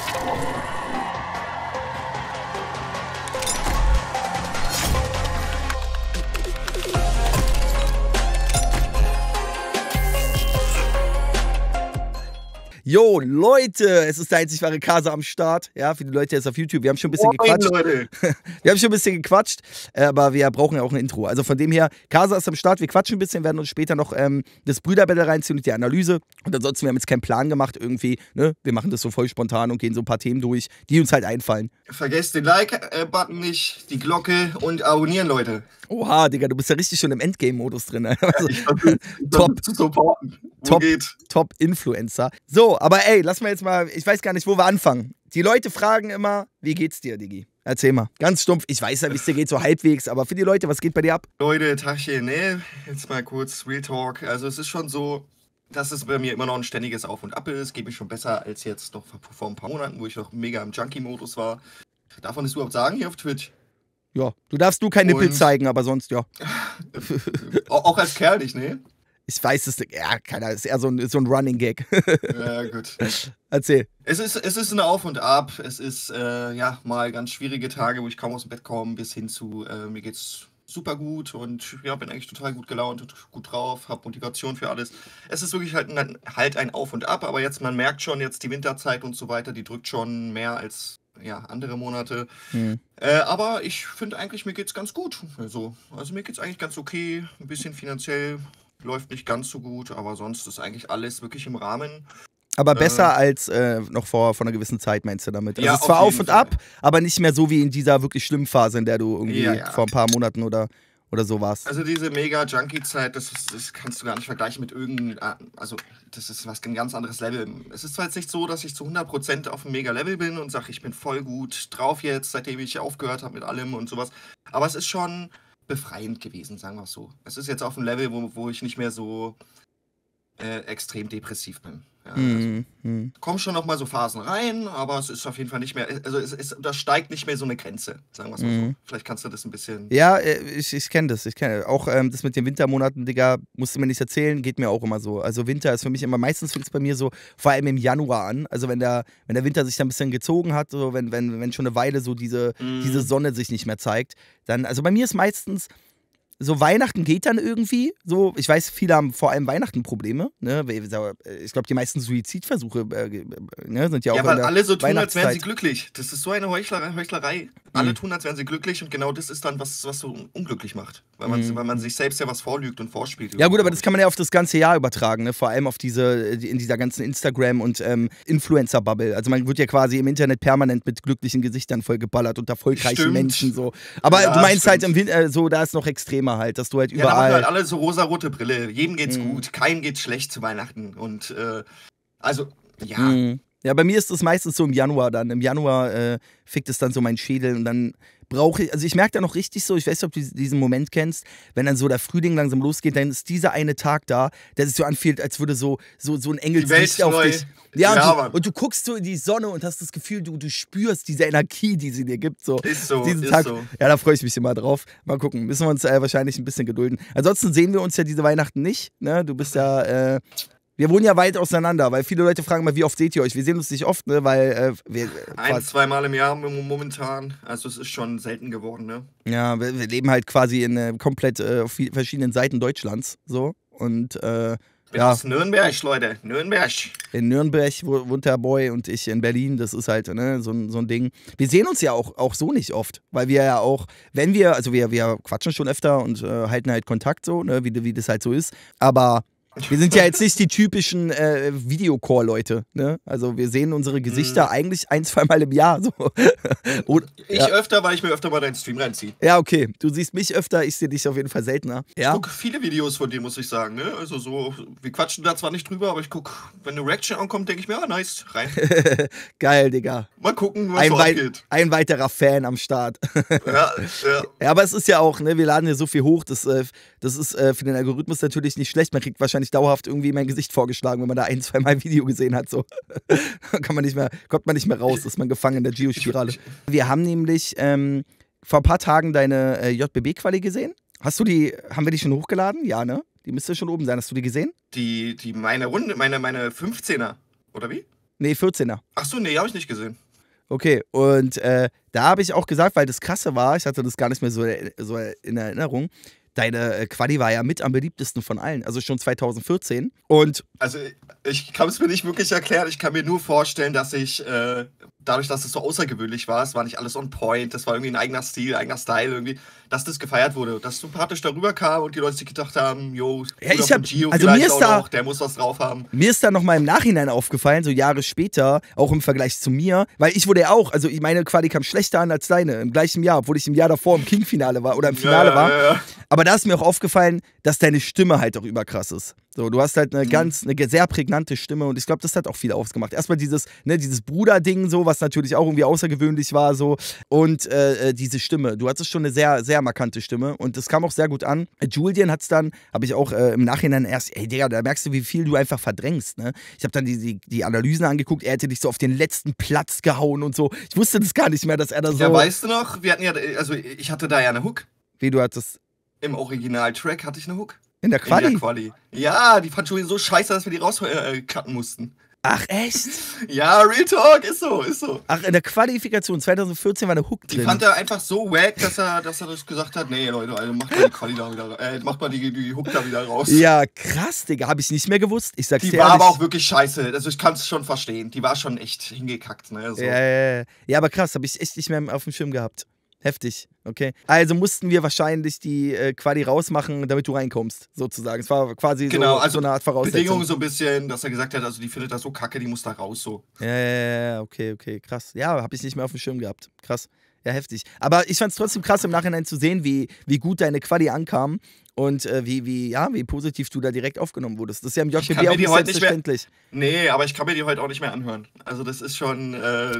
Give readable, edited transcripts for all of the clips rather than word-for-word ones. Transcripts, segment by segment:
Jo, Leute, es ist der einzig wahre Kasa am Start. Ja, für die Leute jetzt auf YouTube. Wir haben schon ein bisschen gequatscht. Leute. Wir haben schon ein bisschen gequatscht, aber wir brauchen ja auch ein Intro. Also von dem her, Kasa ist am Start. Wir quatschen ein bisschen, werden uns später noch das Brüderbattle reinziehen und die Analyse. Und ansonsten, wir haben jetzt keinen Plan gemacht irgendwie. Ne? Wir machen das so voll spontan und gehen so ein paar Themen durch, die uns halt einfallen. Vergesst den Like-Button nicht, die Glocke und abonnieren, Leute. Oha, Digga, du bist ja richtig schon im Endgame-Modus drin. Also, Ich top zu supporten. Top-Influencer. So, aber ey, lass mal jetzt mal, ich weiß gar nicht, wo wir anfangen. Die Leute fragen immer, wie geht's dir, Diggi? Erzähl mal. Ganz stumpf, ich weiß ja, wie es dir geht, so halbwegs, aber für die Leute, was geht bei dir ab? Leute, Tachchen, ne? Jetzt mal kurz Real Talk. Also es ist schon so, dass es bei mir immer noch ein ständiges Auf und Ab ist. Geht mir schon besser als jetzt noch vor ein paar Monaten, wo ich noch mega im Junkie-Modus war. Darf man das überhaupt sagen hier auf Twitch? Ja, du darfst kein Nippel zeigen, aber sonst, ja. Auch als Kerl nicht, ne? Ich weiß es nicht. Ja, keiner, ist eher so ein Running Gag. Ja, gut. Erzähl. Es ist ein Auf und Ab. Es ist, ja, mal ganz schwierige Tage, wo ich kaum aus dem Bett komme, bis hin zu, mir geht's super gut und ja, bin eigentlich total gut gelaunt und gut drauf, habe Motivation für alles. Es ist wirklich halt ein Auf und Ab, aber jetzt, man merkt schon, jetzt die Winterzeit und so weiter, die drückt schon mehr als ja, andere Monate. Aber ich finde eigentlich, mir geht's ganz gut. Also mir geht's eigentlich ganz okay. Ein bisschen finanziell läuft nicht ganz so gut, aber sonst ist eigentlich alles wirklich im Rahmen. Aber besser als noch vor einer gewissen Zeit, meinst du damit? Also Ja, es ist zwar auf auf jeden und Fall. ab, aber nicht mehr so wie in dieser wirklich schlimmen Phase, in der du irgendwie Ja. vor ein paar Monaten oder so warst. Also diese Mega-Junkie-Zeit, das kannst du gar nicht vergleichen mit also das ist ein ganz anderes Level. Es ist zwar jetzt nicht so, dass ich zu 100% auf einem Mega-Level bin und sage, ich bin voll gut drauf jetzt, seitdem ich aufgehört habe mit allem und sowas, aber es ist schon befreiend gewesen, sagen wir es so. Es ist jetzt auf einem Level, wo ich nicht mehr so extrem depressiv bin. Ja, also, kommen schon noch mal so Phasen rein, aber es ist auf jeden Fall nicht mehr, also es untersteigt nicht mehr so eine Grenze, sagen wir es mal so. Vielleicht kannst du das ein bisschen... Ja, ich kenne das. Ich kenne auch das mit den Wintermonaten, Digga, musst du mir nicht erzählen, geht mir auch immer so. Also Winter ist für mich immer, meistens fängt es bei mir so, vor allem im Januar an. Also wenn der Winter sich dann ein bisschen gezogen hat, so wenn schon eine Weile so diese Sonne sich nicht mehr zeigt, dann, also bei mir ist meistens so, Weihnachten geht dann irgendwie. So, ich weiß, viele haben vor allem Weihnachten Probleme. Ne? Ich glaube, die meisten Suizidversuche sind ja auch. Ja, weil alle so tun, als wären Weihnachtszeit. sie glücklich. Das ist so eine Heuchlerei. Alle tun, als wären sie glücklich und genau das ist dann, was so unglücklich macht. Weil man sich selbst ja was vorlügt und vorspielt. Ja gut, aber das kann man ja auf das ganze Jahr übertragen, ne? Vor allem auf in dieser ganzen Instagram- und Influencer-Bubble. Also man wird ja quasi im Internet permanent mit glücklichen Gesichtern vollgeballert und erfolgreichen Stimmt. Menschen so. Aber Ja, du meinst stimmt. halt im Winter, so, da ist noch extremer halt, dass du halt Ja, da haben überall... halt alle so rosarote Brille. Jedem geht's gut, keinem geht's schlecht zu Weihnachten. Und also, ja. Ja, bei mir ist es meistens so im Januar dann. Im Januar fickt es dann so mein Schädel und dann brauche ich, also ich merke da noch richtig so, ich weiß nicht, ob du diesen Moment kennst, wenn dann so der Frühling langsam losgeht, dann ist dieser eine Tag da, der sich so anfühlt, als würde so ein Engelslicht auf dich. Ja, und du guckst so in die Sonne und hast das Gefühl, du spürst diese Energie, die sie dir gibt. So. Ist so, diesen ist Tag. so. Ja, da freue ich mich immer drauf. Mal gucken, müssen wir uns wahrscheinlich ein bisschen gedulden. Ansonsten sehen wir uns ja diese Weihnachten nicht. Ne? Du bist ja... wir wohnen ja weit auseinander, weil viele Leute fragen mal, wie oft seht ihr euch? Wir sehen uns nicht oft, ne, weil Ein-, zweimal im Jahr momentan. Also es ist schon selten geworden, ne? Ja, wir leben halt quasi in komplett auf verschiedenen Seiten Deutschlands, so. Und Bin aus Nürnberg, Leute. Nürnberg. in Nürnberg wohnt der Boy und ich in Berlin. Das ist halt ne, so ein Ding. Wir sehen uns ja auch so nicht oft, weil wir ja auch, wenn wir, also wir quatschen schon öfter und halten halt Kontakt so, ne, wie das halt so ist. Aber wir sind ja jetzt nicht die typischen Videocall-Leute, ne? Also wir sehen unsere Gesichter eigentlich 1-, 2-mal im Jahr. So. Ich öfter, weil ich mir öfter mal deinen Stream reinziehe. Ja, okay. Du siehst mich öfter, ich sehe dich auf jeden Fall seltener. Ja? Ich gucke viele Videos von dir, muss ich sagen, ne? Also so, wir quatschen da zwar nicht drüber, aber ich gucke, wenn eine Reaction ankommt, denke ich mir, nice, rein. Geil, Digga. Mal gucken, was so abgeht. Ein weiterer Fan am Start. Ja. Ja, aber es ist ja auch, ne, wir laden ja so viel hoch, das ist für den Algorithmus natürlich nicht schlecht. Man kriegt wahrscheinlich dauerhaft irgendwie mein Gesicht vorgeschlagen, wenn man da 1-, 2-mal ein Video gesehen hat. So. Kommt man nicht mehr raus, ist man gefangen in der Geo-Spirale. Wir haben nämlich vor ein paar Tagen deine JBB-Quali gesehen. Haben wir die schon hochgeladen? Ja, ne? Die müsste schon oben sein. Hast du die gesehen? Meine Runde, meine 15er, oder wie? Nee, 14er. Achso, nee, habe ich nicht gesehen. Okay, und da habe ich auch gesagt, weil das Krasse war, ich hatte das gar nicht mehr so in Erinnerung, deine Quali war ja mit am beliebtesten von allen, also schon 2014. Und Also ich kann es mir nicht wirklich erklären, ich kann mir nur vorstellen, dass ich, dadurch, dass es so außergewöhnlich war, es war nicht alles on point, das war irgendwie ein eigener Stil, eigener Style irgendwie, dass das gefeiert wurde, dass sympathisch darüber kam und die Leute sich gedacht haben, jo, ja, Bruder von Gio also vielleicht mir ist auch da, noch, der muss was drauf haben. mir ist da nochmal im Nachhinein aufgefallen, so Jahre später, auch im Vergleich zu mir, weil ich wurde ja auch, also meine Quali kam schlechter an als deine, im gleichen Jahr, obwohl ich im Jahr davor im King-Finale war oder im Finale war. Ja. Aber da ist mir auch aufgefallen, dass deine Stimme halt auch überkrass ist. So, du hast halt eine sehr prägnante Stimme und ich glaube, das hat auch viel ausgemacht. Erstmal dieses Bruder-Ding, so, was natürlich auch irgendwie außergewöhnlich war, so, und diese Stimme. Du hattest schon eine sehr, sehr markante Stimme und das kam auch sehr gut an. Julian hat es dann, habe ich auch im Nachhinein erst, ey Digga, da merkst du, wie viel du einfach verdrängst, ne? Ich habe dann die Analysen angeguckt, er hätte dich so auf den letzten Platz gehauen und so. Ich wusste das gar nicht mehr, dass er da so. Ja, weißt du noch, wir hatten ja, also ich hatte da ja eine Hook. Wie du hattest. Im Originaltrack hatte ich eine Hook. In der Quali? In der Quali. Ja, die fand Julian so scheiße, dass wir die rauscutten mussten. Ach, echt? Ja, Real Talk, ist so. Ach, in der Qualifikation 2014 war eine Hook drin. Die fand er einfach so wack, dass er das gesagt hat, nee, Leute, also macht mal die Quali da wieder, macht mal die Hook da wieder raus. Ja, krass, Digga, habe ich nicht mehr gewusst. Ich sag's dir Die war ehrlich. aber auch wirklich scheiße, also ich kann es schon verstehen. Die war schon echt hingekackt, ne? So. Ja, aber krass, habe ich echt nicht mehr auf dem Schirm gehabt. Heftig, okay. Also mussten wir wahrscheinlich die Quali rausmachen, damit du reinkommst, sozusagen. Es war quasi Genau, so, also so eine Art Voraussetzung. Bedingung so ein bisschen, dass er gesagt hat, also die findet das so kacke, die muss da raus, so. Ja, okay, krass. Ja, habe ich nicht mehr auf dem Schirm gehabt. Krass. Ja, heftig. Aber ich fand es trotzdem krass im Nachhinein zu sehen, wie gut deine Quali ankam und wie positiv du da direkt aufgenommen wurdest. Das ist ja im JBB auch nicht selbstverständlich. Nee, aber ich kann mir die heute auch nicht mehr anhören. Also das ist schon,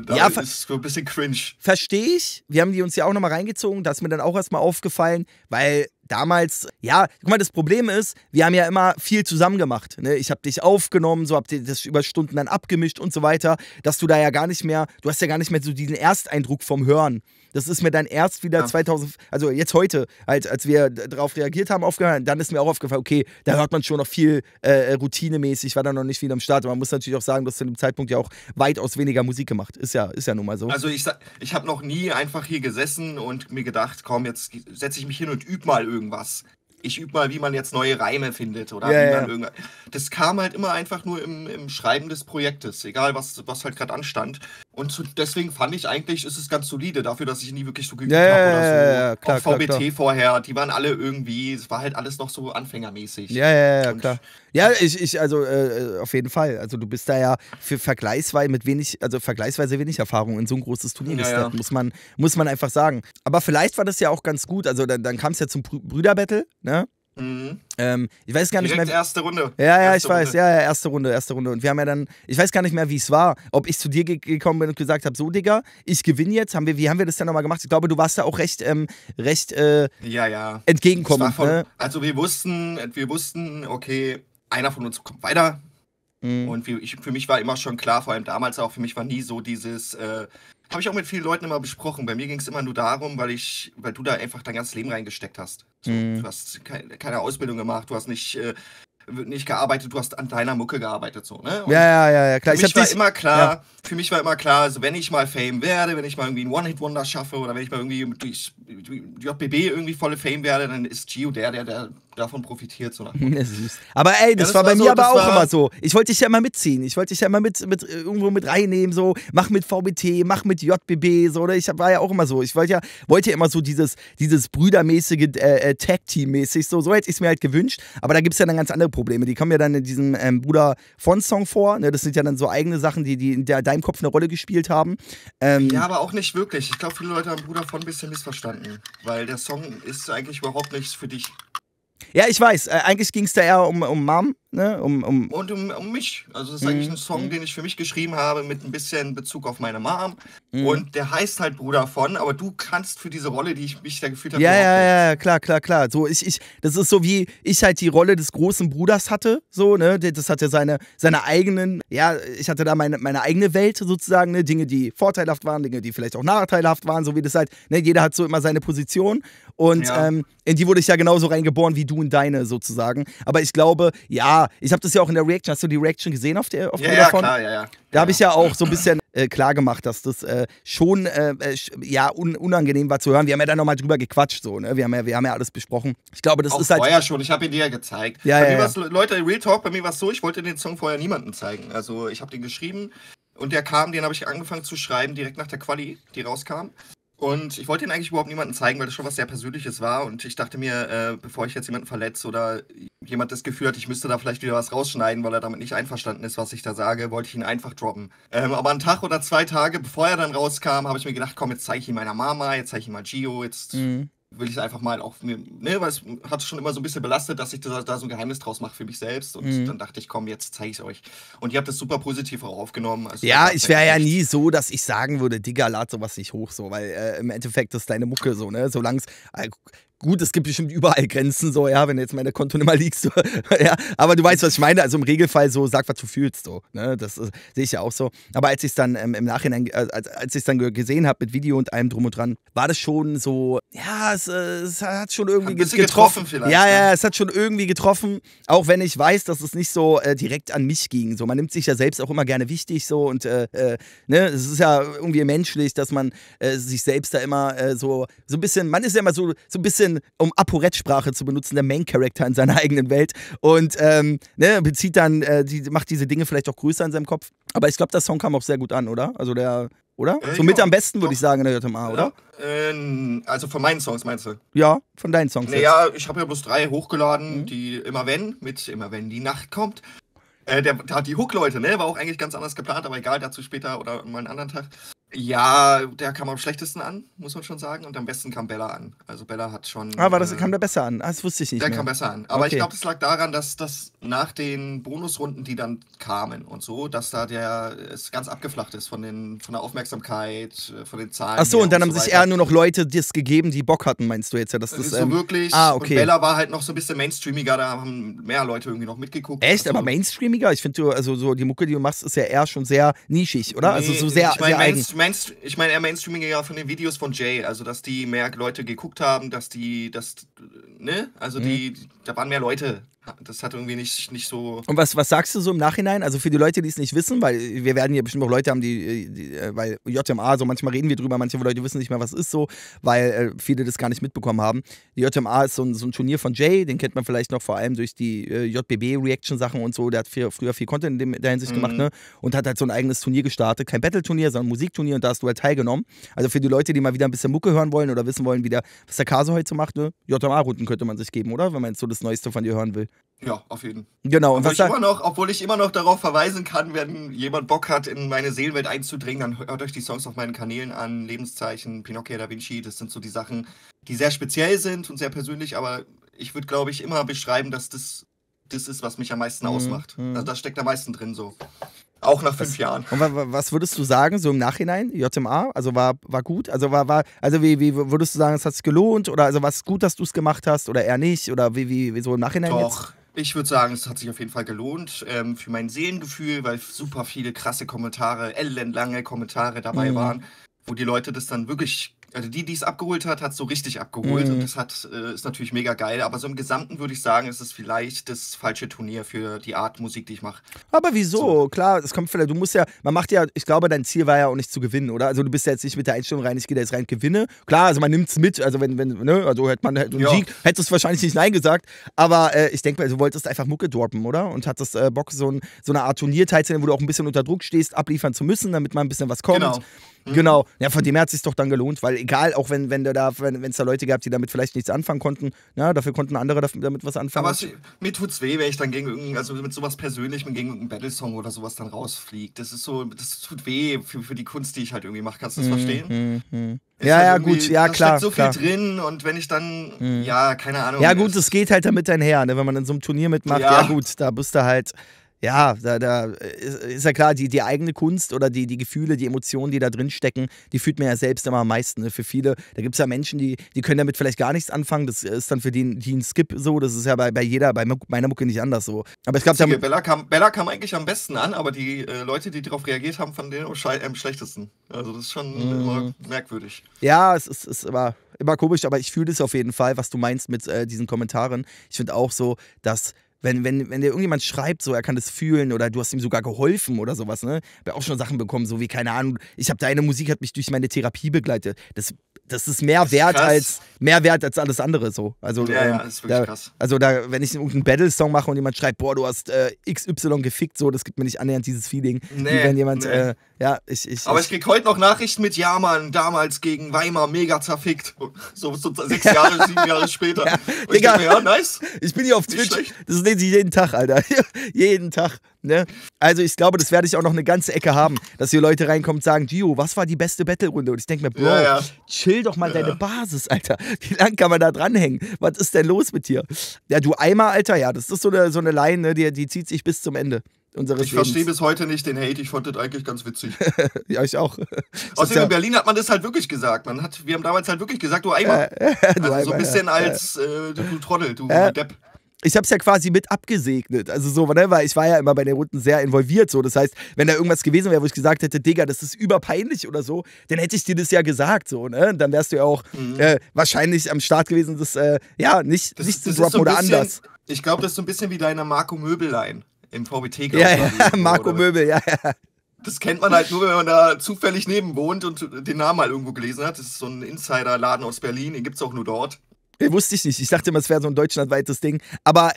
ist so ein bisschen cringe. Verstehe ich. Wir haben die uns ja auch nochmal reingezogen. Das ist mir dann auch erstmal aufgefallen, weil damals, ja, guck mal, das Problem ist, wir haben ja immer viel zusammen gemacht. Ne? Ich habe dich aufgenommen, so habt ihr das über Stunden dann abgemischt und so weiter, dass du da ja gar nicht mehr, du hast ja gar nicht mehr so diesen Ersteindruck vom Hören. Das ist mir dann erst wieder 2000, also jetzt heute, halt, als wir darauf reagiert haben, aufgehört, dann ist mir auch aufgefallen, okay, da hört man schon noch viel routinemäßig, war dann noch nicht viel am Start. Und man muss natürlich auch sagen, du hast zu dem Zeitpunkt ja auch weitaus weniger Musik gemacht. Ist ja nun mal so. Also ich habe noch nie einfach hier gesessen und mir gedacht, komm, jetzt setze ich mich hin und übe mal irgendwas. Ich übe mal, wie man jetzt neue Reime findet oder wie man irgendwas. Das kam halt immer einfach nur im Schreiben des Projektes, egal was halt gerade anstand. Und deswegen fand ich eigentlich, ist es ganz solide, dafür, dass ich nie wirklich so geübt habe oder so. Ja, klar, auch VBT klar. Vorher, die waren alle irgendwie, es war halt alles noch so anfängermäßig. Ja, klar. Ja, also auf jeden Fall. Also du bist da ja für vergleichsweise wenig Erfahrung in so ein großes Turnier gesteppt, muss man einfach sagen. Aber vielleicht war das ja auch ganz gut. Also dann kam es ja zum Brüderbattle, ne? Mhm. Ich weiß gar nicht Direkt mehr. Erste Runde. Ja, ich weiß. Ja, erste Runde. Und wir haben ja dann, ich weiß gar nicht mehr, wie es war. Ob ich zu dir gekommen bin und gesagt habe, so Digga, ich gewinne jetzt. Wie haben wir das denn nochmal gemacht? Ich glaube, du warst da auch recht entgegenkommend. Ne? Also wir wussten, okay, einer von uns kommt weiter. Und für mich war immer schon klar, vor allem damals auch, für mich war nie so dieses, habe ich auch mit vielen Leuten immer besprochen. Bei mir ging es immer nur darum, weil du da einfach dein ganzes Leben reingesteckt hast. So, du hast keine Ausbildung gemacht, du hast nicht gearbeitet, du hast an deiner Mucke gearbeitet. So, ne? Ja, klar. Für mich war immer klar, also wenn ich mal Fame werde, wenn ich mal irgendwie einen One-Hit-Wonder schaffe oder wenn ich mal irgendwie durch JBB irgendwie volle Fame werde, dann ist Gio der davon profitiert. So aber ey, das war bei mir aber auch immer so. Ich wollte dich ja immer mitziehen. Ich wollte dich ja immer irgendwo mit reinnehmen, so, mach mit VBT, mach mit JBB, so, oder? War ja auch immer so. Ich wollte ja immer so dieses brüdermäßige Tag-Team-mäßig, so hätte ich es mir halt gewünscht. Aber da gibt es ja dann ganz andere Probleme. Die kommen ja dann in diesem Bruder von Song vor. Ne? Das sind ja dann so eigene Sachen, die in deinem Kopf eine Rolle gespielt haben. Ja, aber auch nicht wirklich. Ich glaube, viele Leute haben Bruder von ein bisschen missverstanden. Weil der Song ist eigentlich überhaupt nichts für dich. Ja, ich weiß. Eigentlich ging es da eher um Mom, ne? Und um mich. Also das ist eigentlich ein Song, den ich für mich geschrieben habe, mit ein bisschen Bezug auf meine Mom. Und der heißt halt Bruder von, aber du kannst für diese Rolle, die ich mich da gefühlt habe, ja, klar. So, das ist so, wie ich halt die Rolle des großen Bruders hatte, so, ne? Das hatte seine eigenen, ja, ich hatte da meine eigene Welt sozusagen, ne? Dinge, die vorteilhaft waren, Dinge, die vielleicht auch nachteilhaft waren, so wie das halt, ne? Jeder hat so immer seine Position und in die wurde ich ja genauso reingeboren wie du in deine sozusagen. Aber ich glaube, ja, Ja, ich habe das ja auch in der Reaction. Hast du die Reaction gesehen auf der Ja, ja, klar, ja. Da habe ich ja auch so ein bisschen klar gemacht, dass das schon unangenehm war zu hören. Wir haben ja da nochmal drüber gequatscht, so, ne? Wir haben ja alles besprochen. Ich glaube, das auch ist halt. Vorher schon, ich habe ihn dir ja gezeigt. Ja, bei mir war's, Leute, Real Talk, bei mir war es so, ich wollte den Song vorher niemandem zeigen. Also ich habe den geschrieben und den habe ich angefangen zu schreiben, direkt nach der Quali, die rauskam. Und ich wollte ihn eigentlich überhaupt niemandem zeigen, weil das schon was sehr Persönliches war. Und ich dachte mir, bevor ich jetzt jemanden verletze oder jemand das Gefühl hat, ich müsste da vielleicht wieder was rausschneiden, weil er damit nicht einverstanden ist, was ich da sage, wollte ich ihn einfach droppen. Aber einen Tag oder 2 Tage, bevor er dann rauskam, habe ich mir gedacht, komm, jetzt zeige ich ihn meiner Mama, jetzt zeige ich ihn mal Gio, jetzt will ich es einfach mal auch mir, ne, weil es hat schon immer so ein bisschen belastet, dass ich da so ein Geheimnis draus mache für mich selbst. Und dann dachte ich, komm, jetzt zeige ich es euch. Und ihr habt das super positiv auch aufgenommen. Also ja, ich wäre ja nie so, dass ich sagen würde, Digga, lad sowas nicht hoch, so, weil im Endeffekt ist deine Mucke so, ne, solange es. Gut, es gibt bestimmt überall Grenzen, so, ja, wenn du jetzt meine Kontonummer liegst, so, ja, aber du weißt, was ich meine, also im Regelfall so, sag, was du fühlst, so, ne, das sehe ich ja auch so, aber als ich es dann im Nachhinein, als ich es dann gesehen habe mit Video und allem drum und dran, war das schon so, ja, es hat schon irgendwie getroffen vielleicht. Ja, es hat schon irgendwie getroffen, auch wenn ich weiß, dass es nicht so direkt an mich ging, so, man nimmt sich ja selbst auch immer gerne wichtig, so, und, ne, es ist ja irgendwie menschlich, dass man sich selbst da immer so ein bisschen, man ist ja immer so ein bisschen, um Aporett-Sprache zu benutzen, der Main-Character in seiner eigenen Welt und bezieht dann, macht diese Dinge vielleicht auch größer in seinem Kopf. Aber ich glaube, der Song kam auch sehr gut an, oder? Also oder? So mit am besten, würde ich sagen, in der JMA, oder? Also von meinen Songs meinst du? Ja, von deinen Songs. Naja, ich habe ja bloß 3 hochgeladen, die Immer wenn die Nacht kommt. Die Hook, Leute, ne, war auch eigentlich ganz anders geplant, aber egal, dazu später oder mal einen anderen Tag. Ja, der kam am schlechtesten an, muss man schon sagen. Und am besten kam Bella an. Also Bella hat schon... kam der besser an? Das wusste ich nicht Der mehr. kam besser an. Aber ich glaube, das lag daran, dass das nach den Bonusrunden, die dann kamen und so, dass da es ganz abgeflacht ist von der Aufmerksamkeit, von den Zahlen. Ach so, und dann haben sich eher nur noch Leute das gegeben, die Bock hatten, meinst du jetzt? Ja, dass das, so wirklich. Okay. Und Bella war halt noch so ein bisschen mainstreamiger, da haben mehr Leute irgendwie noch mitgeguckt. Echt? Also, aber mainstreamiger? Ich finde, also so die Mucke, die du machst, ist ja eher schon sehr nischig, oder? Nee, also so sehr, sehr eigen. Ich meine eher Mainstreaming ja von den Videos von Jay, also dass die mehr Leute geguckt haben, ne? Also da waren mehr Leute. Das hat irgendwie nicht so... Und was sagst du so im Nachhinein? Also für die Leute, die es nicht wissen, weil wir werden hier bestimmt auch Leute haben, weil JMA, so manchmal reden wir drüber, manche Leute wissen nicht mehr, was ist so, weil viele das gar nicht mitbekommen haben. Die JMA ist so ein Turnier von Jay, den kennt man vielleicht noch vor allem durch die JBB-Reaction-Sachen und so, der hat früher viel Content in der Hinsicht gemacht, ne? Und hat halt so ein eigenes Turnier gestartet, kein Battle-Turnier, sondern ein Musikturnier, und da hast du halt teilgenommen. Also für die Leute, die mal wieder ein bisschen Mucke hören wollen oder wissen wollen, was der Kaso heute so macht, ne? JMA-Runden könnte man sich geben, oder? Wenn man jetzt so das Neueste von dir hören will. Ja, auf jeden Fall. Genau. Obwohl ich immer noch darauf verweisen kann, wenn jemand Bock hat, in meine Seelenwelt einzudringen, dann hört euch die Songs auf meinen Kanälen an. Lebenszeichen, Pinocchio, Da Vinci, das sind so die Sachen, die sehr speziell sind und sehr persönlich, aber ich würde, glaube ich, immer beschreiben, dass das ist, was mich am meisten ausmacht. Also da steckt am meisten drin so. Auch nach 5 Jahren. Und was würdest du sagen, so im Nachhinein, JMA? Also war gut? Also also wie würdest du sagen, es hat sich gelohnt? Oder also war es gut, dass du es gemacht hast oder eher nicht? Oder wie so im Nachhinein Doch. Jetzt? Ich würde sagen, es hat sich auf jeden Fall gelohnt für mein Seelengefühl, weil super viele krasse Kommentare, ellenlange Kommentare dabei waren, wo die Leute das dann wirklich, also die es abgeholt hat es so richtig abgeholt und das ist natürlich mega geil, aber so im Gesamten würde ich sagen, ist es vielleicht das falsche Turnier für die Art Musik, die ich mache. Aber wieso? So. Klar, es kommt vielleicht, man macht ja, ich glaube, dein Ziel war ja auch nicht zu gewinnen, oder? Also du bist ja jetzt nicht mit der Einstellung rein, ich gehe da jetzt rein, gewinne. Klar, also man nimmt es mit, also ne, also hätte man einen Sieg, hättest du wahrscheinlich nicht Nein gesagt, aber ich denke mal, du wolltest einfach Mucke droppen, oder? Und hattest Bock, so eine Art Turnier teilzunehmen, wo du auch ein bisschen unter Druck stehst, abliefern zu müssen, damit mal ein bisschen was kommt. Genau. Ja, von dem her hat es sich doch dann gelohnt, weil egal, auch wenn es da Leute gab, die damit vielleicht nichts anfangen konnten, na, dafür konnten andere damit was anfangen. Aber mir tut's weh, wenn ich dann also mit sowas Persönlichem gegen irgendeinen Battle-Song oder sowas dann rausfliege. Das tut weh für die Kunst, die ich halt irgendwie mache. Kannst du das verstehen? Ja, gut, ja, klar. Da steckt so viel drin und wenn ich dann, ja, keine Ahnung. Ja, gut, es geht halt damit einher, ne? Wenn man in so einem Turnier mitmacht, ja gut, da bist du halt. Ja, da ist ja klar, die eigene Kunst oder die Gefühle, die Emotionen, die da drin stecken, die fühlt man ja selbst immer am meisten. Ne? Für viele, da gibt es ja Menschen, die können damit vielleicht gar nichts anfangen. Das ist dann für die ein Skip so. Das ist ja bei meiner Mucke nicht anders so. Aber ich glaube, Bella kam eigentlich am besten an, aber die Leute, die darauf reagiert haben, fanden den am schlechtesten. Also das ist schon immer merkwürdig. Ja, es ist immer komisch, aber ich fühle das auf jeden Fall, was du meinst mit diesen Kommentaren. Ich finde auch so, dass wenn dir irgendjemand schreibt, so, er kann das fühlen oder du hast ihm sogar geholfen oder sowas, ne? Ich habe auch schon Sachen bekommen, so wie, keine Ahnung, deine Musik hat mich durch meine Therapie begleitet. Das ist mehr wert als alles andere, so. Also, ja, das ist wirklich krass. Also, wenn ich irgendeinen Battle-Song mache und jemand schreibt, boah, du hast XY gefickt, so, das gibt mir nicht annähernd dieses Feeling, wie wenn jemand, Aber ich krieg heute noch Nachrichten mit, ja, Mann, damals gegen Weimar mega zerfickt. So 6 Jahre, 7 Jahre später. Ja, und ich denke mir, ja, nice. Ich bin hier auf Twitch, das lese ich jeden Tag, Alter. Jeden Tag. Ne? Also ich glaube, das werde ich auch noch eine ganze Ecke haben, dass hier Leute reinkommen und sagen, Gio, was war die beste Battle-Runde? Und ich denke mir, Bro, chill doch mal deine Basis, Alter. Wie lange kann man da dranhängen? Was ist denn los mit dir? Ja, du Eimer, Alter, ja, das ist so eine Line, ne, die zieht sich bis zum Ende. Ich verstehe bis heute nicht den Hate, ich fand das eigentlich ganz witzig. Ja, ich auch. Außerdem in Berlin hat man das halt wirklich gesagt. Wir haben damals halt wirklich gesagt, du Eimer. Also so ein bisschen als du Trottel, du Depp. Ich hab's ja quasi mit abgesegnet. Also so, ne, weil ich war ja immer bei den Runden sehr involviert. So. Das heißt, wenn da irgendwas gewesen wäre, wo ich gesagt hätte, Digga, das ist überpeinlich oder so, dann hätte ich dir das ja gesagt. So, ne? Dann wärst du ja auch wahrscheinlich am Start gewesen, das nicht zu droppen so oder anders. Ich glaube, das ist so ein bisschen wie deine Marco Möbel-Line im VBT. Ja, Marco Möbel, ja. Das kennt man halt nur, wenn man da zufällig neben wohnt und den Namen mal irgendwo gelesen hat. Das ist so ein Insider-Laden aus Berlin, den gibt's auch nur dort. Wusste ich nicht. Ich dachte immer, es wäre so ein deutschlandweites Ding. Aber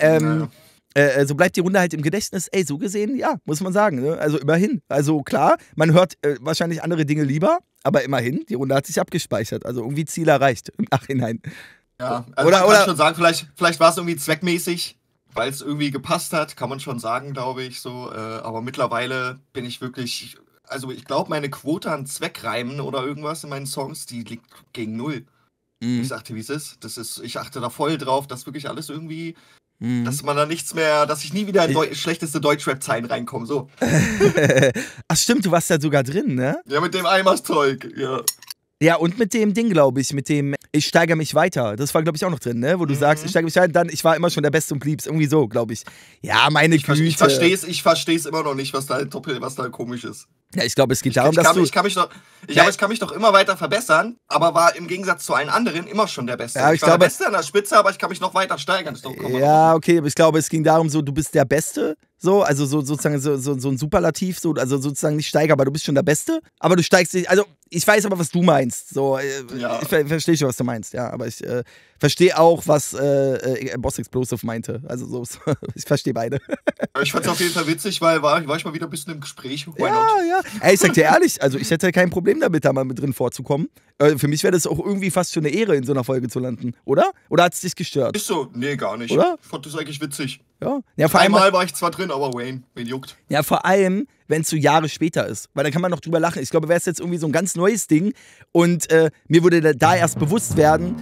so bleibt die Runde halt im Gedächtnis. Ey, so gesehen, ja, muss man sagen. Ne? Also immerhin. Also klar, man hört wahrscheinlich andere Dinge lieber, aber immerhin, die Runde hat sich abgespeichert. Also irgendwie Ziel erreicht im Nachhinein. Ja, also man kann schon sagen, vielleicht war es irgendwie zweckmäßig, weil es irgendwie gepasst hat, kann man schon sagen, glaube ich. So. Aber mittlerweile bin ich wirklich, also ich glaube, meine Quote an Zweckreimen oder irgendwas in meinen Songs, die liegt gegen 0. Ich sagte, wie es ist. Ich achte da voll drauf, dass wirklich alles irgendwie, dass man da nichts mehr, dass ich nie wieder in schlechteste Deutschrap-Zeilen reinkomme. So. Ach stimmt, du warst da sogar drin, ne? Ja, mit dem Eimerszeug, ja. Ja, und mit dem Ding, glaube ich, mit dem Ich steigere mich weiter. Das war, glaube ich, auch noch drin, ne? Wo du sagst, ich steigere mich weiter, dann ich war immer schon der Beste und blieb's. Irgendwie so, glaube ich. Ja, meine Güte. Ich versteh's immer noch nicht, was da komisch ist. Ja, ich glaube, es geht darum, dass ich kann mich doch immer weiter verbessern, aber war im Gegensatz zu allen anderen immer schon der Beste. Ja, ich war der Beste an der Spitze, aber ich kann mich noch weiter steigern. Ja, okay, aber ich glaube, es ging darum, so, du bist der Beste, so, also sozusagen so ein Superlativ, so, also sozusagen nicht Steiger, aber du bist schon der Beste, aber du steigst nicht, also ich weiß aber, was du meinst, so, ich verstehe schon, was du meinst, ja, aber ich verstehe auch, was Boss Explosive meinte, also so, ich verstehe beide. Ich fand's auf jeden Fall witzig, weil war ich mal wieder ein bisschen im Gespräch. Ja. Ey, ich sag dir ehrlich, also ich hätte kein Problem damit, da mal mit drin vorzukommen. Für mich wäre das auch irgendwie fast schon eine Ehre, in so einer Folge zu landen, oder? Oder hat es dich gestört? Ist so, nee, gar nicht. Oder? Ich fand das eigentlich witzig. Ja, vor allem, einmal war ich zwar drin, aber wen juckt? Ja, vor allem, wenn es so Jahre später ist. Weil da kann man noch drüber lachen. Ich glaube, wäre es jetzt irgendwie so ein ganz neues Ding und mir würde da erst bewusst werden,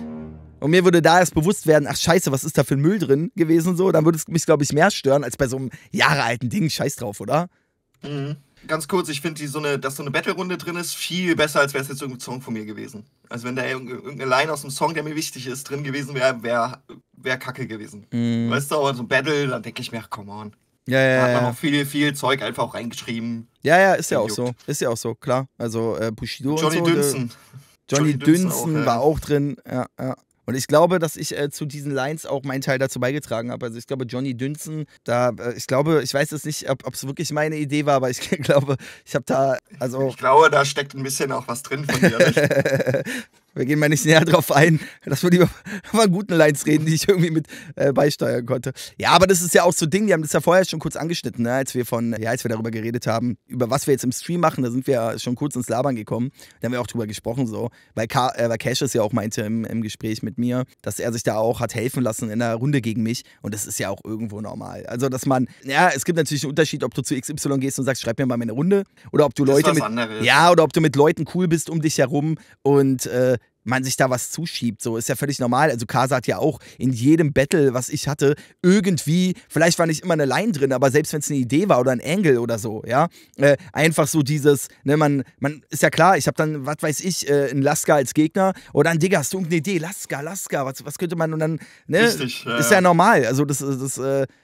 ach scheiße, was ist da für ein Müll drin gewesen, so, dann würde es mich, glaube ich, mehr stören, als bei so einem jahrealten Ding. Scheiß drauf, oder? Mhm. Ganz kurz, ich finde, dass so eine Battle-Runde drin ist, viel besser, als wäre es jetzt irgendein Song von mir gewesen. Also wenn da irgendeine Line aus einem Song, der mir wichtig ist, drin gewesen wäre, wäre kacke gewesen. Weißt du, aber so ein Battle, dann denke ich mir, ach, come on. Da hat man auch viel Zeug einfach auch reingeschrieben. Ja, ist ja auch so. Ist ja auch so, klar. Also Bushido Johnny und so. Dünzen. Johnny Dünzen war auch drin, ja. Und ich glaube, dass ich zu diesen Lines auch meinen Teil dazu beigetragen habe. Also ich glaube, Johnny Dünzen, ich weiß jetzt nicht, ob es wirklich meine Idee war, aber ich glaube, ich habe da, also... Ich glaube, da steckt ein bisschen auch was drin von dir, nicht? Wir gehen mal nicht näher drauf ein, dass wir lieber von guten Lines reden, die ich irgendwie mit beisteuern konnte. Ja, aber das ist ja auch so ein Ding, wir haben das ja vorher schon kurz angeschnitten, ne? als wir darüber geredet haben, über was wir jetzt im Stream machen, da sind wir ja schon kurz ins Labern gekommen. Da haben wir auch drüber gesprochen, so. Weil Cassius ja auch meinte im Gespräch mit mir, dass er sich da auch hat helfen lassen in der Runde gegen mich. Und das ist ja auch irgendwo normal. Also, dass man, ja, es gibt natürlich einen Unterschied, ob du zu XY gehst und sagst, schreib mir mal meine Runde. Oder ob du Leute oder ob du mit Leuten cool bist um dich herum und man sich da was zuschiebt, so ist ja völlig normal. Also Kasa hat ja auch in jedem Battle, was ich hatte, irgendwie, vielleicht war nicht immer eine Line drin, aber selbst wenn es eine Idee war oder ein Angle oder so, ja, einfach so dieses, ne, man ist ja klar, ich habe dann, was weiß ich, einen Lasker als Gegner oder ein Digga, hast du irgendeine Idee? Lasker, was könnte man und dann, ne, Richtig, ist ja normal. Also das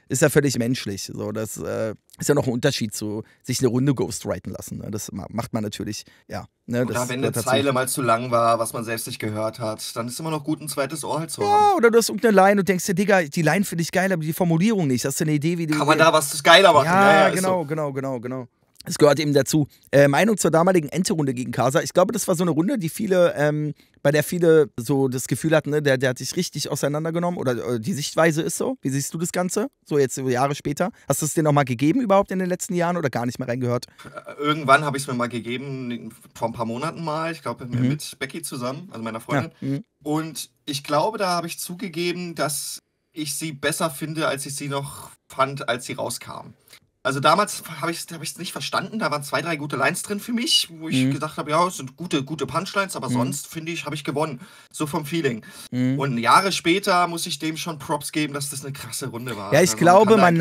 ist ja völlig menschlich. So, das ist ja noch ein Unterschied zu sich eine Runde ghostwriten lassen. Ne? Das macht man natürlich, ja. Ne, Oder wenn eine Zeile mal zu lang war, was man selbst nicht gehört hat, dann ist immer noch gut, ein zweites Ohr halt zu haben. Ja, oder du hast irgendeine Line und denkst dir, Digga, die Line finde ich geil, aber die Formulierung nicht. Hast du eine Idee, wie die. Kann man da was geiler machen? Ja, ist genau, so. genau. Es gehört eben dazu. Meinung zur damaligen Ente-Runde gegen Kasa. Ich glaube, das war so eine Runde, die bei der viele so das Gefühl hatten, ne, der hat sich richtig auseinandergenommen oder die Sichtweise ist so. Wie siehst du das Ganze? So jetzt Jahre später. Hast du es dir nochmal gegeben überhaupt in den letzten Jahren oder gar nicht mehr reingehört? Irgendwann habe ich es mir mal gegeben, vor ein paar Monaten mal. Ich glaube, mit Becky zusammen, also meiner Freundin. Ja. Und ich glaube, da habe ich zugegeben, dass ich sie besser finde, als ich sie noch fand, als sie rauskam. Also damals habe ich es nicht verstanden, da waren 2, 3 gute Lines drin für mich, wo ich gesagt habe, ja, es sind gute Punchlines, aber sonst, finde ich, habe ich gewonnen. So vom Feeling. Und Jahre später muss ich dem schon Props geben, dass das eine krasse Runde war. Ja, ich Also glaube, man